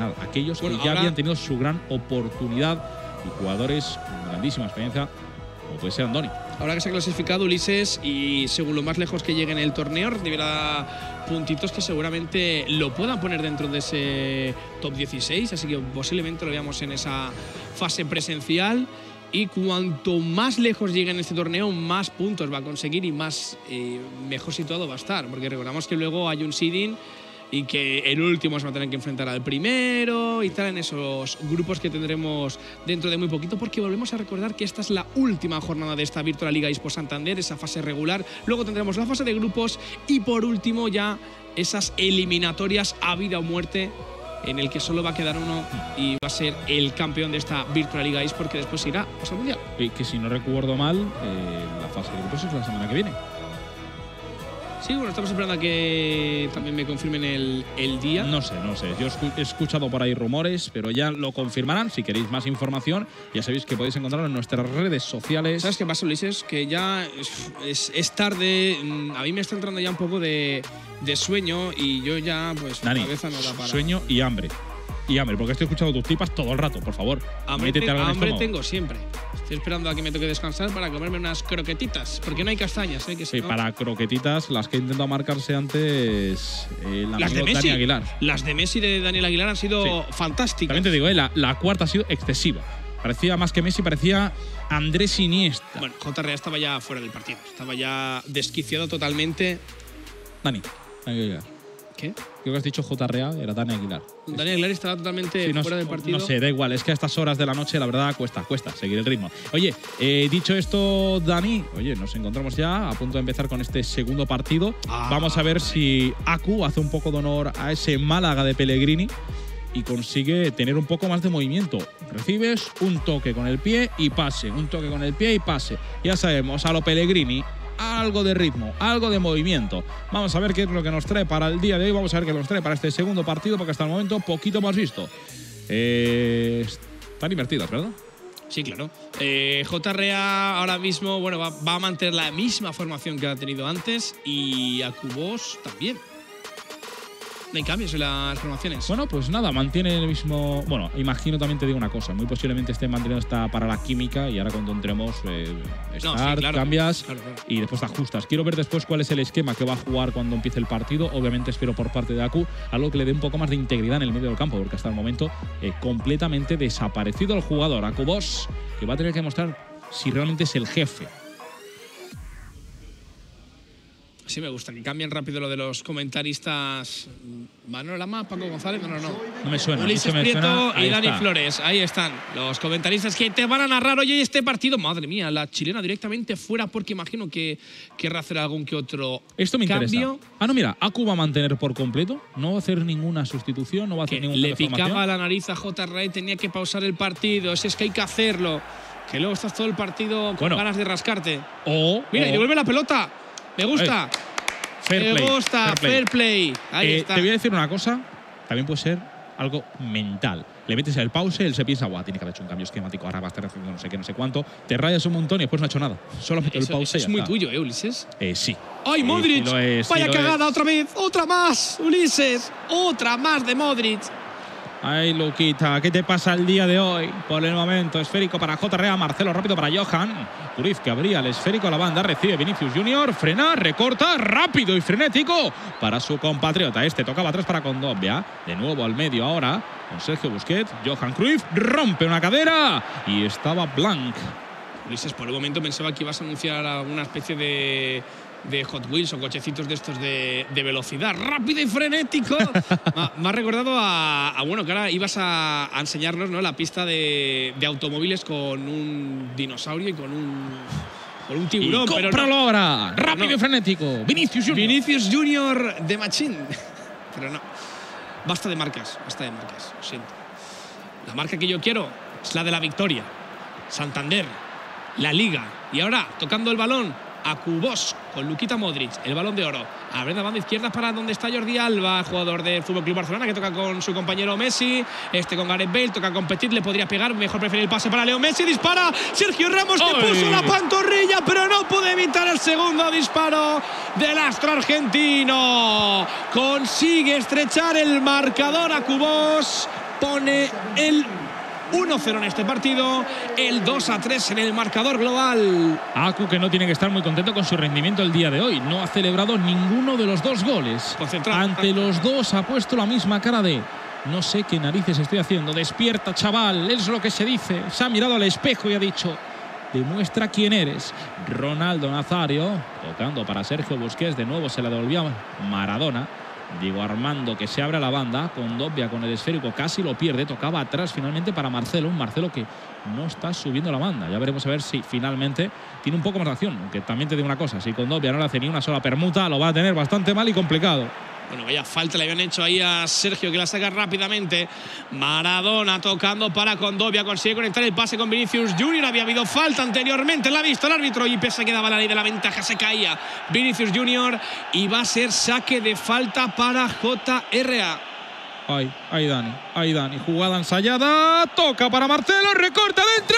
ya habían tenido su gran oportunidad. Y jugadores con grandísima experiencia, como puede ser Andoni. Ahora que se ha clasificado Ulises y según lo más lejos que llegue en el torneo, recibirá puntitos que seguramente lo puedan poner dentro de ese top 16, así que posiblemente lo veamos en esa fase presencial. Y cuanto más lejos llegue en este torneo, más puntos va a conseguir y más mejor situado va a estar, porque recordamos que luego hay un seeding y que el último se va a tener que enfrentar al primero y tal, en esos grupos que tendremos dentro de muy poquito, porque volvemos a recordar que esta es la última jornada de esta Virtual Liga eSports Santander, esa fase regular. Luego tendremos la fase de grupos y por último ya esas eliminatorias a vida o muerte en el que solo va a quedar uno y va a ser el campeón de esta Virtual Liga East, porque después irá al Mundial. Y que si no recuerdo mal, la fase de grupos es la semana que viene. Sí, bueno, estamos esperando a que también me confirmen el día. No sé. Yo he escuchado por ahí rumores, pero ya lo confirmarán. Si queréis más información, ya sabéis que podéis encontrarlo en nuestras redes sociales. ¿Sabes qué pasa, Ulises? Que ya es tarde. A mí me está entrando ya un poco de sueño y yo ya, pues, Dani, mi cabeza no da para… sueño y hambre. Porque estoy escuchando tus tipas todo el rato, por favor. Hambre tengo siempre. Estoy esperando a que me toque descansar para comerme unas croquetitas, porque no hay castañas, ¿eh? Que sí, no… para croquetitas, las que he intentado marcarse antes las de Messi. Dani Aguilar. Las de Messi de Daniel Aguilar han sido fantásticas. También te digo, la cuarta ha sido excesiva. Parecía más que Messi, parecía Andrés Iniesta. Bueno, JRA estaba ya fuera del partido. Estaba ya desquiciado totalmente. Dani Aguilar. ¿Qué? Creo que has dicho JRA, era Dani Aguilar. Dani Aguilar estaba totalmente fuera del partido. No sé, da igual, es que a estas horas de la noche la verdad cuesta seguir el ritmo. Oye, dicho esto, Dani, nos encontramos ya a punto de empezar con este segundo partido. Vamos a ver si Aku hace un poco de honor a ese Málaga de Pellegrini y consigue tener un poco más de movimiento. Recibes un toque con el pie y pase, un toque con el pie y pase. Ya sabemos, a lo Pellegrini, algo de ritmo, algo de movimiento. Vamos a ver qué es lo que nos trae para el día de hoy. Vamos a ver qué nos trae para este segundo partido, porque hasta el momento poquito más visto. Están divertidas, ¿verdad? Sí, claro. JRA ahora mismo va a mantener la misma formación que ha tenido antes y Akubos también. No hay cambios en las formaciones. Bueno, pues nada, mantiene el mismo… Bueno, imagino también te digo una cosa. Muy posiblemente esté manteniendo esta para la química y ahora cuando entremos cambias y después te ajustas. Quiero ver después cuál es el esquema que va a jugar cuando empiece el partido. Obviamente espero por parte de Aku algo que le dé un poco más de integridad en el medio del campo, porque hasta el momento completamente desaparecido el jugador. Akubos, que va a tener que demostrar si realmente es el jefe. Sí, me gusta que cambien rápido lo de los comentaristas. Manuel Lama, Paco González, no me suena. Ulises Prieto y Dani Flores, ahí están los comentaristas que te van a narrar hoy este partido. Madre mía, la chilena directamente fuera, porque imagino que querrá hacer algún que otro Esto me cambio. Interesa. No, mira, Aku va a mantener por completo, no va a hacer ninguna sustitución, no va a hacer ninguna le picaba la nariz a JRA y tenía que pausar el partido. Si es que hay que hacerlo, que luego estás todo el partido con ganas de rascarte. Mira, y devuelve la pelota. Me gusta. Fair play. Ahí está. Te voy a decir una cosa. También puede ser algo mental. Le metes el pause, él se piensa, tiene que haber hecho un cambio esquemático, ahora va a estar haciendo no sé qué, no sé cuánto. Te rayas un montón y después no ha hecho nada. Solo mete el pause. Es muy tuyo, Ulises. Sí. ¡Ay, Modric! Vaya cagada otra vez. Otra más, Ulises. Otra más de Modric. Ay, Luquita, ¿qué te pasa el día de hoy? Por el momento, esférico para JRA, Marcelo rápido para Johan. Cruyff que abría el esférico a la banda, recibe Vinicius Junior, frena, recorta, rápido y frenético para su compatriota. Tocaba atrás para Kondogbia, de nuevo al medio ahora, con Sergio Busquets. Johan Cruyff rompe una cadera y estaba blank. Ulises, por un momento pensaba que ibas a anunciar alguna especie de Hot Wheels o cochecitos de estos de velocidad, rápido y frenético. Me ha recordado a que ahora ibas a enseñarnos, ¿no?, la pista de automóviles con un dinosaurio y con un tiburón. Y cómpralo ahora, rápido y frenético. Vinicius Junior de Machín. Pero no, basta de marcas, lo siento. La marca que yo quiero es la de la victoria. Santander, la Liga. Y ahora, tocando el balón, Akubos con Luquita Modric, el balón de oro. Abre la banda izquierda para donde está Jordi Alba, jugador del FC Barcelona, que toca con su compañero Messi. Con Gareth Bale, toca con Petit, le podría pegar. Mejor prefiere el pase para Leo Messi. Dispara Sergio Ramos, que puso la pantorrilla, pero no puede evitar el segundo disparo del astro argentino. Consigue estrechar el marcador. Akubos pone el 1-0 en este partido, el 2-3 en el marcador global. Aku, que no tiene que estar muy contento con su rendimiento el día de hoy. No ha celebrado ninguno de los dos goles. Ante los dos ha puesto la misma cara de no sé qué narices estoy haciendo. Despierta, chaval, es lo que se dice. Se ha mirado al espejo y ha dicho: demuestra quién eres. Ronaldo Nazario tocando para Sergio Busquets. De nuevo se la devolvía Maradona. Diego Armando, que se abre a la banda. Kondogbia con el esférico casi lo pierde. Tocaba atrás finalmente para Marcelo. Un Marcelo que no está subiendo la banda. Ya veremos a ver si finalmente tiene un poco más de acción. Aunque también te digo una cosa: si Kondogbia no le hace ni una sola permuta, lo va a tener bastante mal y complicado. Bueno, vaya falta le habían hecho ahí a Sergio, que la saca rápidamente. Maradona tocando para Condovia, consigue conectar el pase con Vinicius Junior. Había habido falta anteriormente, la ha visto el árbitro y pese a que daba la ley de la ventaja, se caía Vinicius Junior y va a ser saque de falta para JRA. Ahí Dani, jugada ensayada, toca para Marcelo, recorta dentro.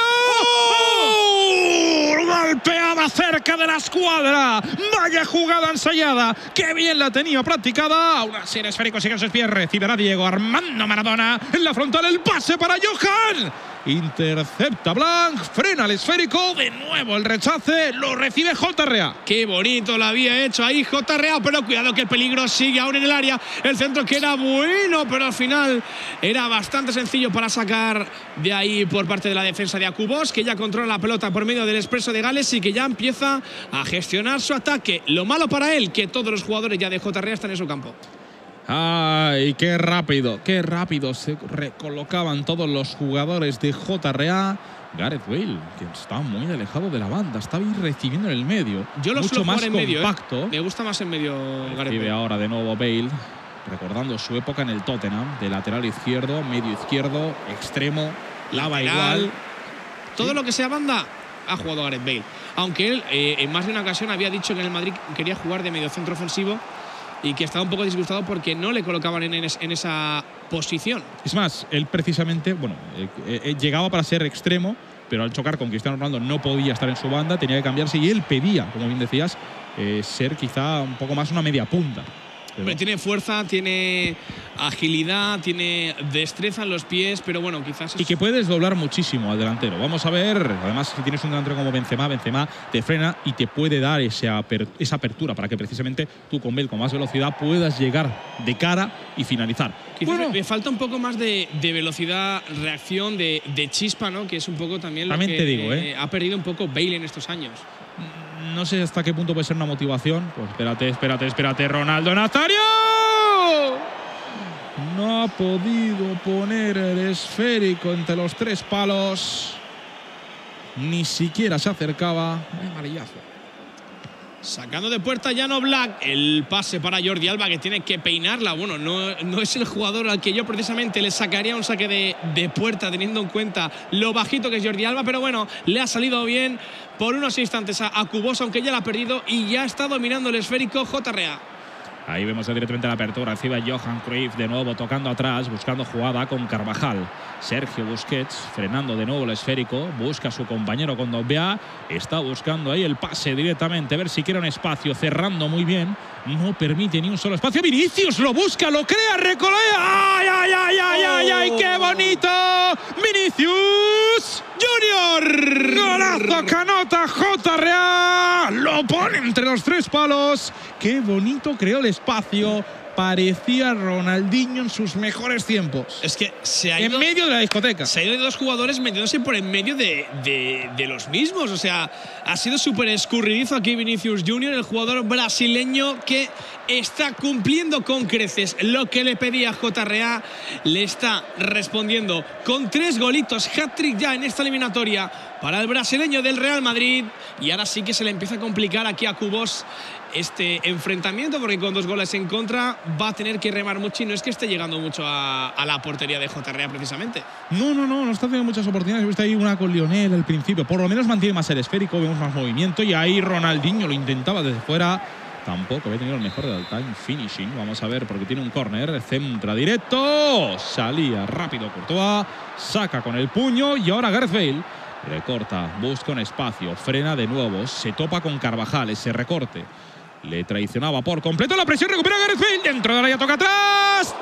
Golpeaba cerca de la escuadra. Vaya jugada ensayada, qué bien la tenía practicada. Aún así el esférico sigue en sus pies, recibirá Diego Armando Maradona en la frontal, el pase para Johan. Intercepta Blanc, frena el esférico, de nuevo el rechace, lo recibe JRA. Qué bonito lo había hecho ahí JRA, pero cuidado que el peligro sigue aún en el área. El centro que era bueno, pero al final era bastante sencillo para sacar de ahí por parte de la defensa de Akubos, que ya controla la pelota por medio del Expreso de Gales y que ya empieza a gestionar su ataque. Lo malo para él, que todos los jugadores ya de JRA están en su campo. ¡Ay, qué rápido se recolocaban todos los jugadores de JRA! Gareth Bale, que está muy alejado de la banda, está ahí recibiendo en el medio. Yo lo mucho suelo más jugar en compacto. medio, Me gusta más en medio Gareth Recibe Bale. ahora de nuevo Bale, recordando su época en el Tottenham, de lateral izquierdo, medio izquierdo, extremo, lava igual. Todo lo que sea banda ha jugado Gareth Bale. Aunque él en más de una ocasión había dicho que en el Madrid quería jugar de medio centro ofensivo y que estaba un poco disgustado porque no le colocaban en esa posición. Es más, él precisamente, llegaba para ser extremo, pero al chocar con Cristiano Ronaldo no podía estar en su banda, tenía que cambiarse y él pedía, como bien decías, ser quizá un poco más una media punta. Hombre, tiene fuerza, tiene agilidad, tiene destreza en los pies, pero bueno, quizás… Y que puede desdoblar muchísimo al delantero. Vamos a ver, además si tienes un delantero como Benzema te frena y te puede dar esa apertura para que precisamente tú con Bale con más velocidad puedas llegar de cara y finalizar. Quizás le falta un poco más de velocidad, reacción, de chispa, ¿no? Que es un poco también lo que te digo, ha perdido un poco Bale en estos años. No sé hasta qué punto puede ser una motivación. Pues espérate, Ronaldo Nazario. No ha podido poner el esférico entre los tres palos. Ni siquiera se acercaba. Amarillazo. Sacando de puerta Jan Oblak, el pase para Jordi Alba que tiene que peinarla. Bueno, no es el jugador al que yo precisamente le sacaría un saque de puerta teniendo en cuenta lo bajito que es Jordi Alba, pero bueno, le ha salido bien por unos instantes a Akubos, aunque ya la ha perdido y ya está dominando el esférico JRA. Ahí vemos directamente la apertura, recibe a Johan Cruyff de nuevo tocando atrás, buscando jugada con Carvajal. Sergio Busquets frenando de nuevo el esférico, busca a su compañero Condovia, está buscando ahí el pase directamente, a ver si quiere un espacio, cerrando muy bien, no permite ni un solo espacio. Vinicius lo busca, lo crea, recolea. ¡Ay, qué bonito! Vinicius Junior. Golazo que anota JRA, lo pone entre los tres palos. Qué bonito creó el espacio. Parecía Ronaldinho en sus mejores tiempos. Es que se ha ido en medio de la discoteca. Se ha ido de dos jugadores metiéndose por en medio de los mismos. O sea, ha sido súper escurridizo aquí Vinicius Junior, el jugador brasileño que está cumpliendo con creces lo que le pedía JRA. Le está respondiendo con 3 golitos, hat-trick ya en esta eliminatoria para el brasileño del Real Madrid. Y ahora sí que se le empieza a complicar aquí a Akubos este enfrentamiento, porque con 2 goles en contra va a tener que remar mucho y no es que esté llegando mucho a la portería de JRA precisamente. No está teniendo muchas oportunidades. Viste ahí una con Lionel al principio, por lo menos mantiene más el esférico, vemos más movimiento y ahí Ronaldinho lo intentaba desde fuera, tampoco había tenido el mejor del time finishing. Vamos a ver porque tiene un córner, centra directo, salía rápido Courtois, saca con el puño y ahora Gareth Bale recorta, busca un espacio, frena de nuevo, se topa con Carvajal, ese recorte le traicionaba por completo, la presión, recupera Gareth Bale, dentro del área, toca atrás,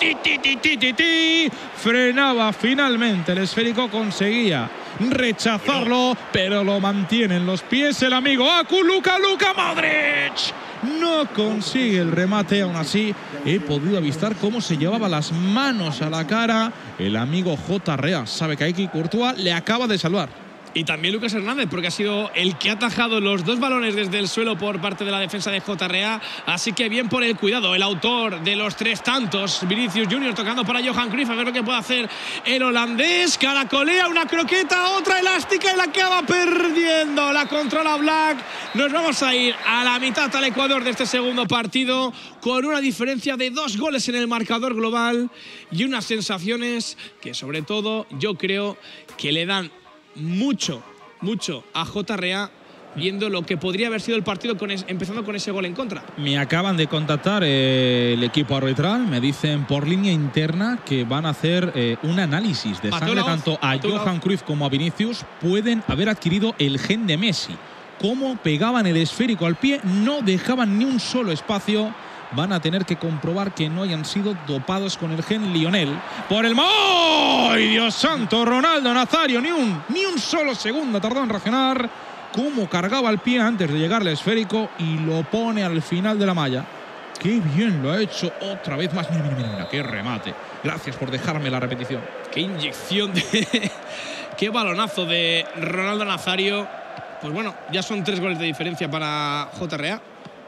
frenaba finalmente el esférico, conseguía rechazarlo, pero lo mantiene en los pies el amigo Luka Modric. No consigue el remate, aún así he podido avistar cómo se llevaba las manos a la cara el amigo JRA. Sabe que Aiki Courtois le acaba de salvar. Y también Lucas Hernández, porque ha sido el que ha atajado los 2 balones desde el suelo por parte de la defensa de JRA. Así que bien por el cuidado. El autor de los 3 tantos, Vinicius Junior, tocando para Johan Cruyff. A ver lo que puede hacer el holandés. Caracolea, una croqueta, otra elástica y la acaba perdiendo. La controla Black. Nos vamos a ir a la mitad al Ecuador de este segundo partido, con una diferencia de 2 goles en el marcador global y unas sensaciones que, sobre todo, yo creo que le dan mucho a JRA, viendo lo que podría haber sido el partido empezando con ese gol en contra. Me acaban de contactar el equipo arbitral, me dicen por línea interna que van a hacer un análisis de sangre tanto a Johan Cruyff como a Vinicius. Pueden haber adquirido el gen de Messi. Cómo pegaban el esférico al pie, no dejaban ni un solo espacio. Van a tener que comprobar que no hayan sido dopados con el gen Lionel. Por el ¡ay, Dios santo! Ronaldo Nazario, ni un solo segundo tardó en reaccionar. Cómo cargaba el pie antes de llegar al esférico y lo pone al final de la malla. Qué bien lo ha hecho otra vez más. Mira, qué remate. Gracias por dejarme la repetición. Qué inyección qué balonazo de Ronaldo Nazario. Pues bueno, ya son 3 goles de diferencia para JRA.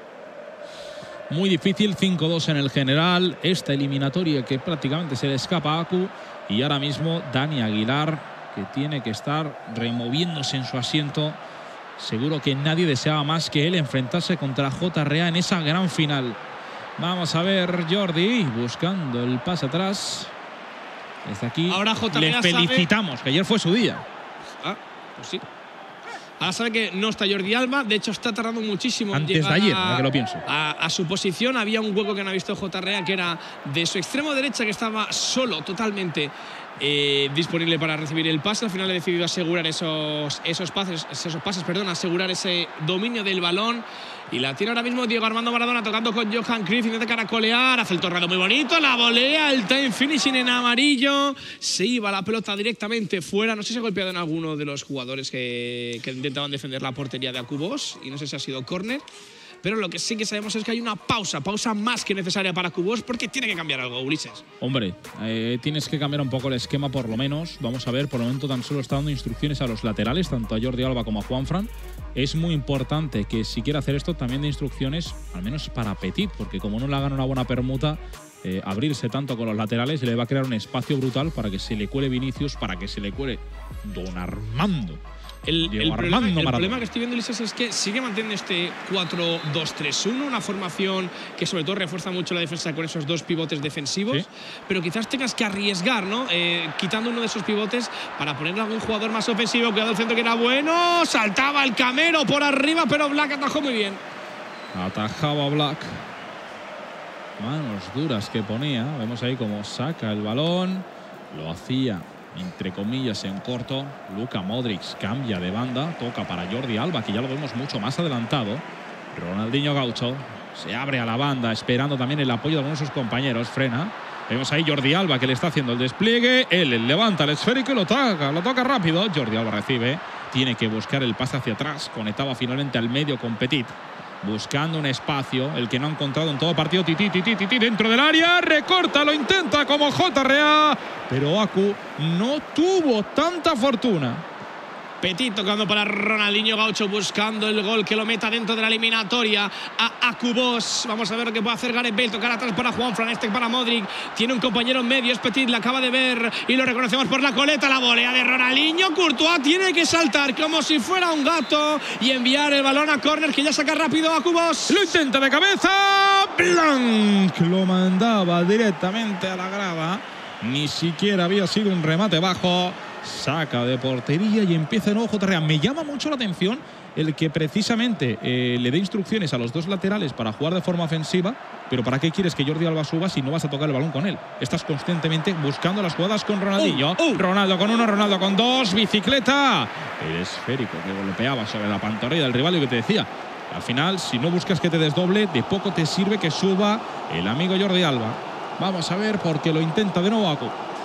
Muy difícil, 5-2 en el general. Esta eliminatoria que prácticamente se le escapa a Aku. Y ahora mismo Dani Aguilar, que tiene que estar removiéndose en su asiento. Seguro que nadie deseaba más que él enfrentarse contra JRA en esa gran final. Vamos a ver Jordi buscando el pase atrás. Desde aquí ahora JRA le felicitamos, que ayer fue su día. Ah, pues sí. Ahora sabe que no está Jordi Alba, de hecho está tardando muchísimo antes en llegar de ayer, ahora que lo pienso. A su posición. Había un hueco que no ha visto JRA, que era de su extremo derecha, que estaba solo totalmente disponible para recibir el pase. Al final ha decidido asegurar esos pases, asegurar ese dominio del balón. Y la tiene ahora mismo Diego Armando Maradona, tocando con Johan Cruyff, intenta caracolear, hace el tornado muy bonito, la volea, el time finishing en amarillo. Se iba la pelota directamente fuera. No sé si ha golpeado en alguno de los jugadores que intentaban defender la portería de Akubos, y no sé si ha sido córner. Pero lo que sí que sabemos es que hay una pausa más que necesaria para Akubos, porque tiene que cambiar algo, Ulises. Hombre, tienes que cambiar un poco el esquema por lo menos. Vamos a ver, por el momento tan solo está dando instrucciones a los laterales, tanto a Jordi Alba como a Juanfran. Es muy importante que si quiere hacer esto también de instrucciones, al menos para Petit, porque como no le hagan una buena permuta, abrirse tanto con los laterales le va a crear un espacio brutal para que se le cuele Vinicius, para que se le cuele Don Armando. El problema que estoy viendo, Ulises, es que sigue manteniendo este 4-2-3-1, una formación que sobre todo refuerza mucho la defensa con esos 2 pivotes defensivos, ¿sí? Pero quizás tengas que arriesgar, ¿no? Quitando uno de esos pivotes para ponerle a algún jugador más ofensivo. Cuidado el centro, que era bueno, saltaba el Camero por arriba, pero Black atajó muy bien. Atajaba Black. Manos duras que ponía. Vemos ahí cómo saca el balón. Lo hacía entre comillas en corto. Luka Modric cambia de banda, toca para Jordi Alba, que ya lo vemos mucho más adelantado. Ronaldinho Gaucho se abre a la banda, esperando también el apoyo de algunos de sus compañeros. Frena. Vemos ahí Jordi Alba, que le está haciendo el despliegue. Él levanta el esférico y lo toca rápido. Jordi Alba recibe, tiene que buscar el pase hacia atrás. Conectaba finalmente al medio con Petit, buscando un espacio, el que no ha encontrado en todo partido. Titi dentro del área, recorta, lo intenta como JRA, pero Aku no tuvo tanta fortuna. Petit tocando para Ronaldinho Gaucho, buscando el gol que lo meta dentro de la eliminatoria a Akubos. Vamos a ver lo que puede hacer Gareth Bale. Tocar atrás para Juanfran, este para Modric. Tiene un compañero en medio, es Petit, la acaba de ver y lo reconocemos por la coleta. La volea de Ronaldinho. Courtois tiene que saltar como si fuera un gato y enviar el balón a córner, que ya saca rápido Akubos. Lo intenta de cabeza. Blanc lo mandaba directamente a la grada. Ni siquiera había sido un remate bajo. Saca de portería y empieza de nuevo JRA. Me llama mucho la atención el que precisamente le dé instrucciones a los 2 laterales para jugar de forma ofensiva. Pero ¿para qué quieres que Jordi Alba suba si no vas a tocar el balón con él? Estás constantemente buscando las jugadas con Ronaldinho. Ronaldo con 1, Ronaldo con 2. Bicicleta. El esférico que golpeaba sobre la pantorrilla del rival, y que te decía, al final, si no buscas que te desdoble, de poco te sirve que suba el amigo Jordi Alba. Vamos a ver, porque lo intenta de nuevo Aku.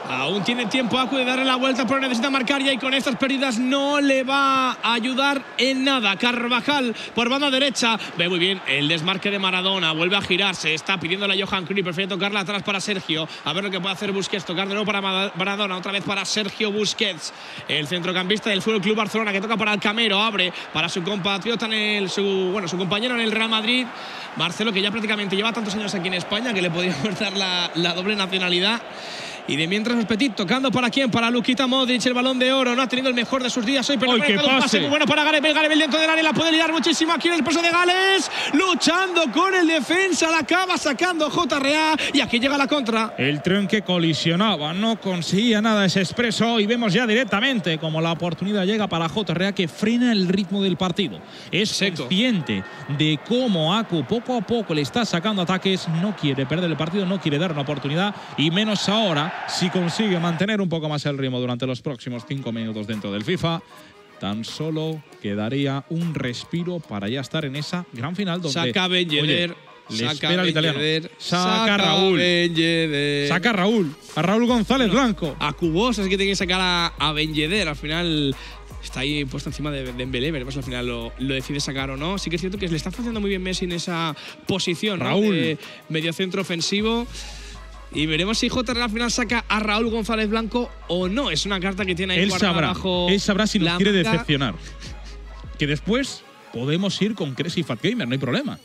Aún tiene tiempo Aku de darle la vuelta, pero necesita marcar ya, y con estas pérdidas no le va a ayudar en nada. Carvajal por banda derecha. Ve muy bien el desmarque de Maradona. Vuelve a girarse. Está pidiéndole a Johan Cruyff. Prefiere tocarla atrás para Sergio. A ver lo que puede hacer Busquets. Tocar de nuevo para Maradona. Otra vez para Sergio Busquets. El centrocampista del FC Barcelona, que toca para el Camero. Abre para su compatriota, su compañero en el Real Madrid, Marcelo, que ya prácticamente lleva tantos años aquí en España que le podríamos dar la doble nacionalidad. Y de mientras Petit tocando para quién, para Luka Modric, el Balón de Oro. No ha tenido el mejor de sus días hoy, pero ¡ay, qué un pase muy bueno para Gareth Bale. Gareth Bale dentro del área, la puede liar muchísimo aquí en el paso de Gales, luchando con el defensa, la acaba sacando JRA, y aquí llega la contra. El tren que colisionaba, no conseguía nada ese expreso, y vemos ya directamente como la oportunidad llega para JRA, que frena el ritmo del partido. Es consciente de cómo Aku poco a poco le está sacando ataques, no quiere perder el partido, no quiere dar una oportunidad, y menos ahora. Si consigue mantener un poco más el ritmo durante los próximos 5 minutos dentro del FIFA, tan solo quedaría un respiro para ya estar en esa gran final donde saca Ben Yedder, le espera el italiano. Saca Raúl. Ben Yedder. Saca a Raúl González Blanco. A Cubos es que tiene que sacar a Ben Yedder. Al final está ahí puesto encima de Dembélé. Veremos al final lo decide sacar o no. Sí que es cierto que le está funcionando muy bien Messi en esa posición, Raúl, ¿no?, de mediocentro ofensivo. Y veremos si JRA al final saca a Raúl González Blanco o no. Es una carta que tiene ahí guardada abajo. Él sabrá si nos quiere decepcionar. Que después podemos ir con Crazy Fat Gamer, no hay problema.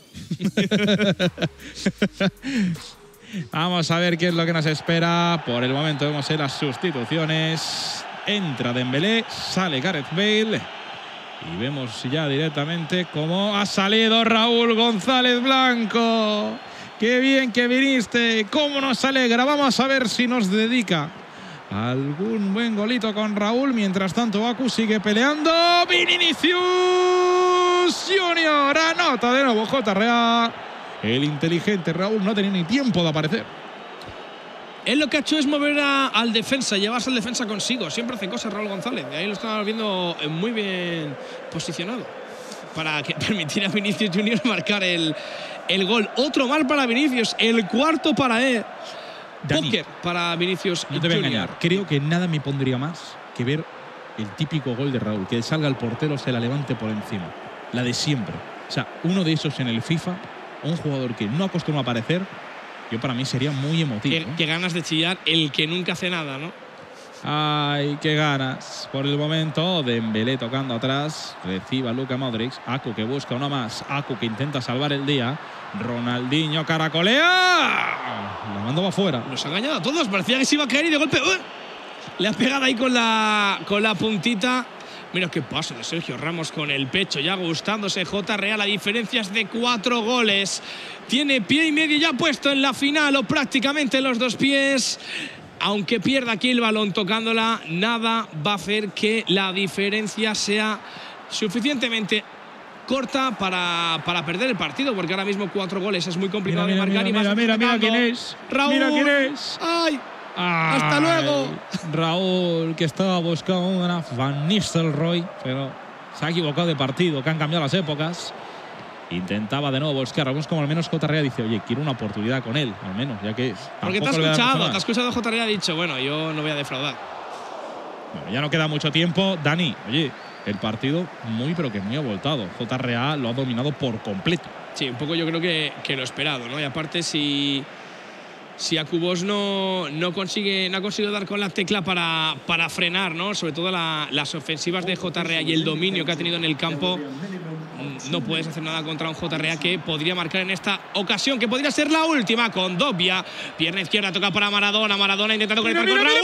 Vamos a ver qué es lo que nos espera. Por el momento vemos las sustituciones. Entra Dembélé, sale Gareth Bale. Y vemos ya directamente cómo ha salido Raúl González Blanco. ¡Qué bien que viniste! ¡Cómo nos alegra! Vamos a ver si nos dedica algún buen golito con Raúl. Mientras tanto, Aku sigue peleando. ¡Vinicius Junior! Anota de nuevo JRA. El inteligente Raúl no tenía ni tiempo de aparecer. Él lo que ha hecho es mover al defensa, llevarse al defensa consigo. Siempre hace cosas Raúl González. Ahí lo estaba viendo muy bien posicionado para permitir a Vinicius Junior marcar el gol. Otro más para Vinicius, el cuarto para él. Póker para Vinicius Junior. No te voy a engañar, creo que nada me pondría más que ver el típico gol de Raúl, que salga el portero, se la levante por encima. La de siempre. O sea, uno de esos en el FIFA, un jugador que no acostumbra a aparecer, yo para mí sería muy emotivo. Qué ganas de chillar el que nunca hace nada, ¿no? Ay, qué ganas. Por el momento, Dembélé tocando atrás. Reciba Luka Modric. Aku que busca una más. Aku que intenta salvar el día. Ronaldinho caracolea. La mandó afuera. Nos ha engañado a todos. Parecía que se iba a caer y de golpe le ha pegado ahí con la puntita. Mira qué paso de Sergio Ramos con el pecho ya gustándose. JRA, la diferencia es de 4 goles. Tiene pie y medio ya puesto en la final, o prácticamente los 2 pies. Aunque pierda aquí el balón tocándola, nada va a hacer que la diferencia sea suficientemente corta para perder el partido, porque ahora mismo 4 goles es muy complicado de marcar. Mira quién es. Raúl. Mira quién es. ¡Ay! ¡Hasta luego! Raúl, que estaba buscando una Van Nistelrooy, pero se ha equivocado de partido, que han cambiado las épocas. Intentaba de nuevo buscar. Vemos como al menos JRA dice, oye, quiero una oportunidad con él, al menos, ya que... Porque te has escuchado JRA ha dicho, bueno, yo no voy a defraudar. Bueno, ya no queda mucho tiempo. Dani, oye, el partido muy, pero que muy abultado. JRA lo ha dominado por completo. Sí, un poco yo creo que lo esperado, ¿no? Y aparte, si Akubos no ha conseguido dar con la tecla para frenar, ¿no? Sobre todo las ofensivas de JRA y el dominio que ha tenido en el campo, no puedes hacer nada contra un JRA que podría marcar en esta ocasión, que podría ser la última, con Dobia. Pierna izquierda, toca para Maradona. Maradona intentando conectar con Raúl.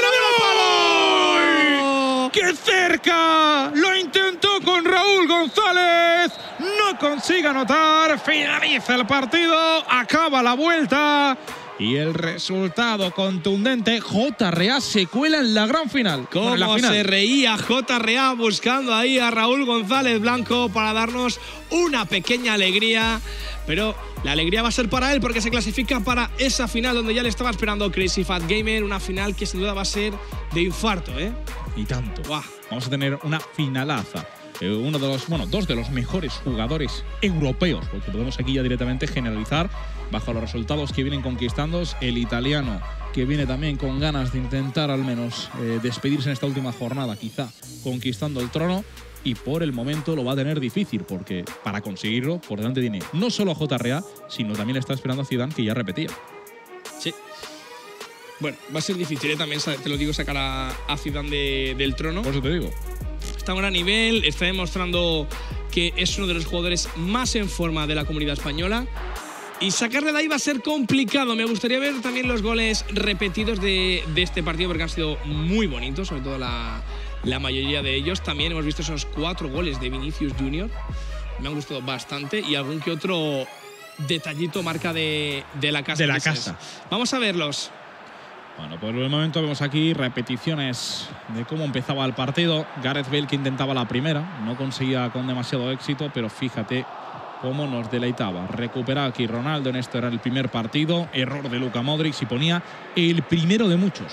¡Qué cerca! Lo intentó con Raúl González. No consigue anotar. Finaliza el partido. Acaba la vuelta. Y el resultado contundente, JRA se cuela en la gran final. Cómo se reía JRA buscando ahí a Raúl González Blanco para darnos una pequeña alegría. Pero la alegría va a ser para él, porque se clasifica para esa final donde ya le estaba esperando Crazy Fat Gamer. Una final que sin duda va a ser de infarto, ¿eh? Y tanto. ¡Buah! Vamos a tener una finalaza. dos de los mejores jugadores europeos, porque podemos aquí ya directamente generalizar bajo los resultados que vienen conquistando. El italiano, que viene también con ganas de intentar al menos despedirse en esta última jornada, quizá conquistando el trono, y por el momento lo va a tener difícil, porque para conseguirlo por delante tiene no solo a JRA, sino también le está esperando a Zidane, que ya repetía. Sí. Bueno, va a ser difícil, también te lo digo, sacar a Zidane del trono. Por eso te digo. Está a un gran nivel, está demostrando que es uno de los jugadores más en forma de la comunidad española. Y sacarle de ahí va a ser complicado. Me gustaría ver también los goles repetidos de este partido, porque han sido muy bonitos, sobre todo la mayoría de ellos. También hemos visto esos 4 goles de Vinicius Junior. Me han gustado bastante. Y algún que otro detallito marca de la casa. De la casa. Vamos a verlos. Bueno, por el momento vemos aquí repeticiones de cómo empezaba el partido. Gareth Bale, que intentaba la primera, no conseguía con demasiado éxito, pero fíjate cómo nos deleitaba. Recupera aquí Ronaldo, en esto era el primer partido. Error de Luka Modric y ponía el primero de muchos.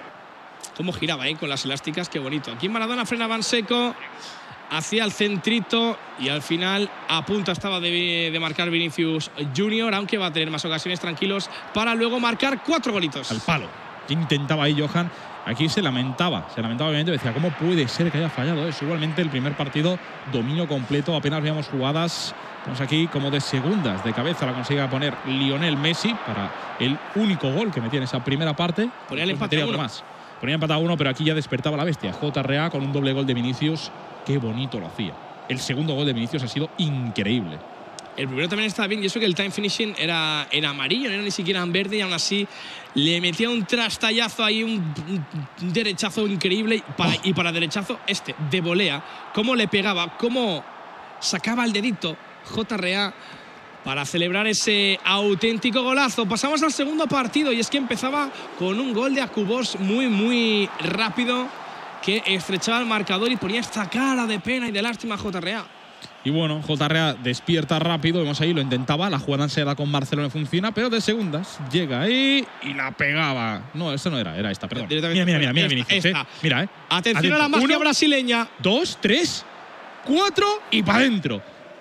Cómo giraba con las elásticas, qué bonito. Aquí Maradona frenaba en seco, hacia el centrito y al final a punto estaba de marcar Vinicius Junior, aunque va a tener más ocasiones, tranquilos, para luego marcar 4 golitos. Al palo. Intentaba ahí Johan. Aquí se lamentaba obviamente, decía, ¿cómo puede ser que haya fallado eso? Igualmente el primer partido, dominio completo, apenas veíamos jugadas. Vamos aquí como de segundas, de cabeza la consigue poner Lionel Messi para el único gol que metía en esa primera parte. Ponía el empate a 1. Ponía empate a 1, pero aquí ya despertaba la bestia. JRA con un doble gol de Vinicius, qué bonito lo hacía. El segundo gol de Vinicius ha sido increíble. El primero también estaba bien, y eso que el time finishing era en amarillo, no era ni siquiera en verde, y aún así le metía un trastallazo ahí, un derechazo increíble. Y para derechazo de volea, cómo le pegaba, cómo sacaba el dedito JRA para celebrar ese auténtico golazo. Pasamos al segundo partido, y es que empezaba con un gol de Akubos muy, muy rápido, que estrechaba el marcador y ponía esta cara de pena y de lástima a JRA. Y bueno, JRA despierta rápido, vemos ahí, lo intentaba, la jugada se da con Barcelona, funciona, pero de segundas llega ahí y la pegaba. No, esta no era esta, perdón. Mira, Vinicius, mira, Atención a la magia brasileña. 2, 3, 4 y para adentro.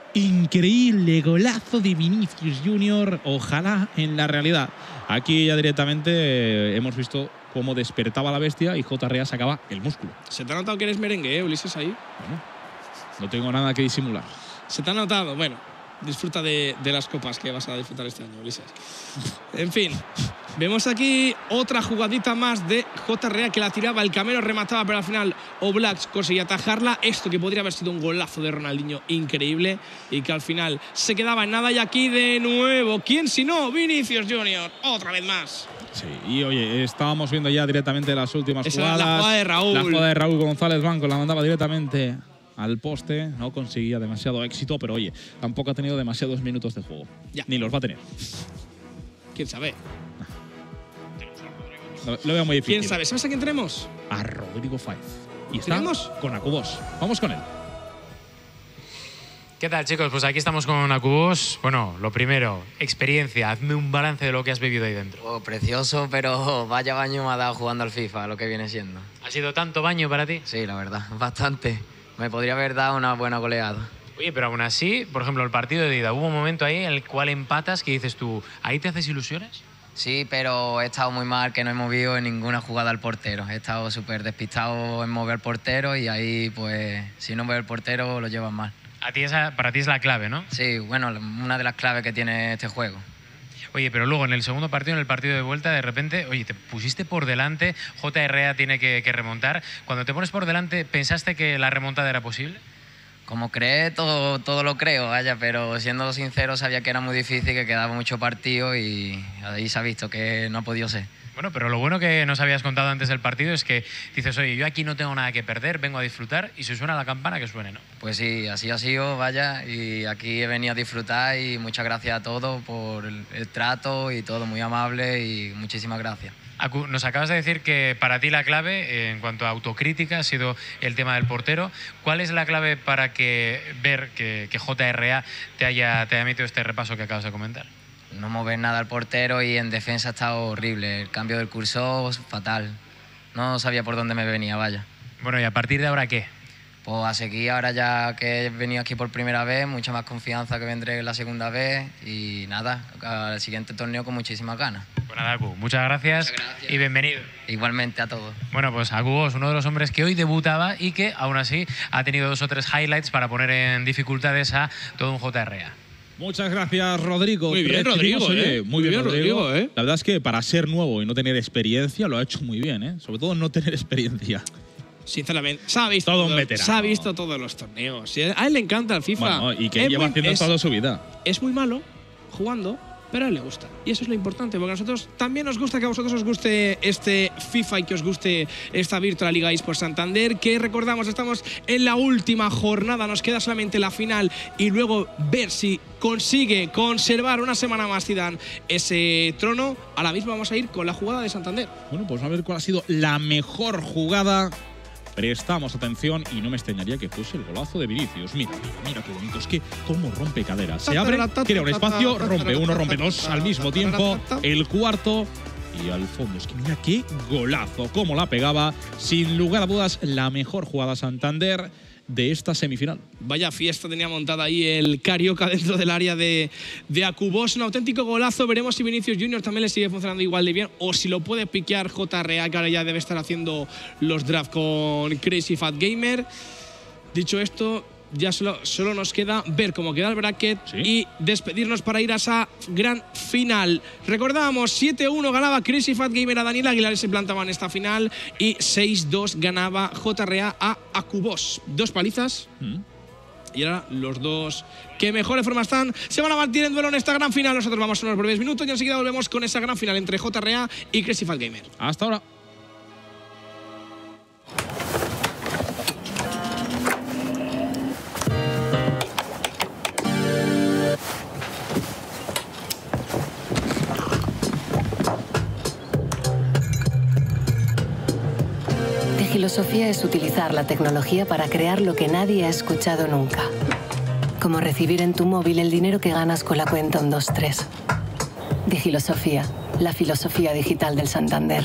Increíble golazo de Vinicius Junior, ojalá en la realidad. Aquí ya directamente hemos visto cómo despertaba la bestia y JRA sacaba el músculo. Se te ha notado que eres merengue, Ulises, ahí. Bueno, no tengo nada que disimular. Se te ha notado. Bueno, disfruta de las copas que vas a disfrutar este año, Ulises. En fin, vemos aquí otra jugadita más de JRA, que la tiraba, el Camero remataba, pero al final Oblak conseguía atajarla. Esto que podría haber sido un golazo de Ronaldinho increíble, y que al final se quedaba en nada. Y aquí de nuevo, ¿quién si no? Vinicius Junior, otra vez más. Sí, y oye, estábamos viendo ya directamente las últimas jugadas. La jugada de Raúl. La jugada de Raúl González Blanco, la mandaba directamente al poste, no conseguía demasiado éxito, pero oye, tampoco ha tenido demasiados minutos de juego. Ya. Ni los va a tener. ¿Quién sabe? Lo veo muy difícil. ¿Quién sabe? ¿Sabes a quién tenemos? A Rodrigo Fáez. Y está ¿Tenemos? con Akubos. Vamos con él. ¿Qué tal, chicos? Pues aquí estamos con Akubos. Bueno, lo primero, experiencia. Hazme un balance de lo que has vivido ahí dentro. Oh, precioso, pero vaya baño me ha dado jugando al FIFA, lo que viene siendo. ¿Ha sido tanto baño para ti? Sí, la verdad, bastante. Me podría haber dado una buena goleada. Oye, pero aún así, por ejemplo, el partido de ida, hubo un momento ahí en el cual empatas que dices tú, ¿ahí te haces ilusiones? Sí, pero he estado muy mal, que no he movido en ninguna jugada al portero. He estado súper despistado en mover al portero, y ahí, pues, si no mueve el portero, lo llevan mal. Para ti es la clave, ¿no? Sí, bueno, una de las claves que tiene este juego. Oye, pero luego en el segundo partido, en el partido de vuelta, de repente, oye, te pusiste por delante, JRA tiene que remontar. Cuando te pones por delante, ¿pensaste que la remontada era posible? Como cree, todo lo creo, vaya, pero siendo sincero sabía que era muy difícil, que quedaba mucho partido, y ahí se ha visto que no ha podido ser. Bueno, pero lo bueno que nos habías contado antes del partido es que dices, oye, yo aquí no tengo nada que perder, vengo a disfrutar, y si suena la campana, que suene, ¿no? Pues sí, así ha sido, vaya, y aquí he venido a disfrutar, y muchas gracias a todos por el trato y todo, muy amable, y muchísimas gracias. Aku, nos acabas de decir que para ti la clave en cuanto a autocrítica ha sido el tema del portero. ¿Cuál es la clave para ver que JRA te haya metido este repaso que acabas de comentar? No mover nada al portero, y en defensa ha estado horrible. El cambio del curso, fatal. No sabía por dónde me venía, vaya. Bueno, ¿y a partir de ahora qué? Pues a seguir, ahora ya que he venido aquí por primera vez, mucha más confianza que vendré la segunda vez y nada, al siguiente torneo con muchísimas ganas. Pues nada, Aku, muchas gracias y bienvenido. Igualmente a todos. Bueno, pues Aku es uno de los hombres que hoy debutaba y que aún así ha tenido 2 o 3 highlights para poner en dificultades a todo un JRA. Muchas gracias, Rodrigo. Muy bien, Rodrigo, Muy bien, Rodrigo. La verdad es que para ser nuevo y no tener experiencia lo ha hecho muy bien, ¿eh? Sobre todo no tener experiencia. Sinceramente, se ha visto todo un veterano. Se ha visto todos los torneos. A él le encanta el FIFA. Bueno, y que lleva haciendo toda su vida. Es muy malo jugando, pero a él le gusta. Y eso es lo importante, porque a nosotros también nos gusta que a vosotros os guste este FIFA y que os guste esta Virtual Liga eSports Santander, que recordamos, estamos en la última jornada, nos queda solamente la final y luego ver si consigue conservar una semana más Zidane ese trono. Ahora mismo vamos a ir con la jugada de Santander. Bueno, pues a ver cuál ha sido la mejor jugada. Prestamos atención y no me extrañaría que fuese el golazo de Vinicius. Mira qué bonito. Es que cómo rompe caderas. Se abre, crea un espacio, rompe uno, rompe dos al mismo tiempo. El cuarto y al fondo. Es que mira qué golazo. Cómo la pegaba. Sin lugar a dudas, la mejor jugada Santander de esta semifinal. Vaya fiesta tenía montada ahí el Carioca dentro del área de Akubos. Un auténtico golazo. Veremos si Vinicius Junior también le sigue funcionando igual de bien o si lo puede piquear JRA, que ahora ya debe estar haciendo los drafts con Crazy Fat Gamer. Dicho esto, ya solo nos queda ver cómo queda el bracket y despedirnos para ir a esa gran final. Recordábamos, 7-1 ganaba Crazy Fat Gamer a Daniel Aguilar, se plantaba en esta final, y 6-2 ganaba JRA a Akubos. 2 palizas. Y ahora los dos que mejor de forma están se van a batir en duelo en esta gran final. Nosotros vamos a unos breves minutos y enseguida volvemos con esa gran final entre JRA y Crazy Fat Gamer. Hasta ahora. Filosofía es utilizar la tecnología para crear lo que nadie ha escuchado nunca. Como recibir en tu móvil el dinero que ganas con la cuenta 123. Digilosofía, la filosofía digital del Santander.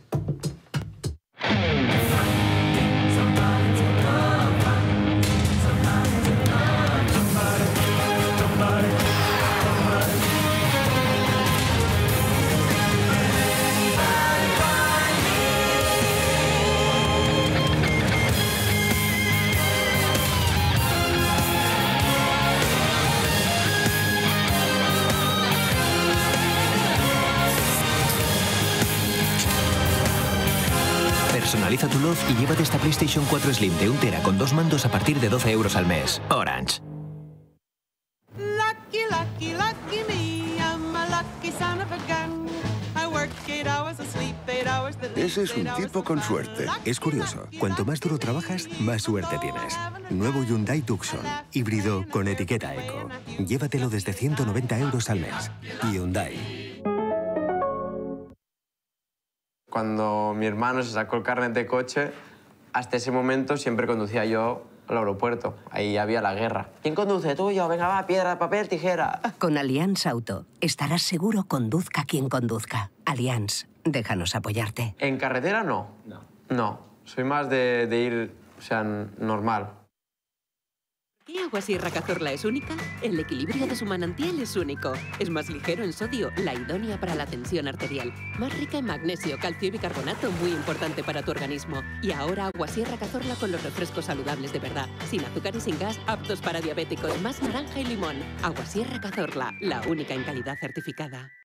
Personaliza tu love y llévate esta PlayStation 4 Slim de 1 tera con 2 mandos a partir de 12 € al mes. Orange. Lucky, lucky, lucky me, I'm a lucky son of a gun. I work 8 hours, I sleep 8 hours. Ese es un tipo con suerte. Es curioso, cuanto más duro trabajas, más suerte tienes. Nuevo Hyundai Tucson, híbrido con etiqueta eco. Llévatelo desde 190 € al mes. Hyundai. Cuando mi hermano se sacó el carnet de coche, hasta ese momento siempre conducía yo al aeropuerto. Ahí había la guerra. ¿Quién conduce? Tú y yo. Venga, va, piedra, papel, tijera. Con Allianz Auto estarás seguro conduzca quien conduzca. Allianz, déjanos apoyarte. ¿En carretera no? No. Soy más de ir, o sea, normal. ¿Qué agua Sierra Cazorla es única? El equilibrio de su manantial es único. Es más ligero en sodio, la idónea para la tensión arterial. Más rica en magnesio, calcio y bicarbonato, muy importante para tu organismo. Y ahora agua Sierra Cazorla con los refrescos saludables de verdad. Sin azúcar y sin gas, aptos para diabéticos. Más naranja y limón. Agua Sierra Cazorla, la única en calidad certificada.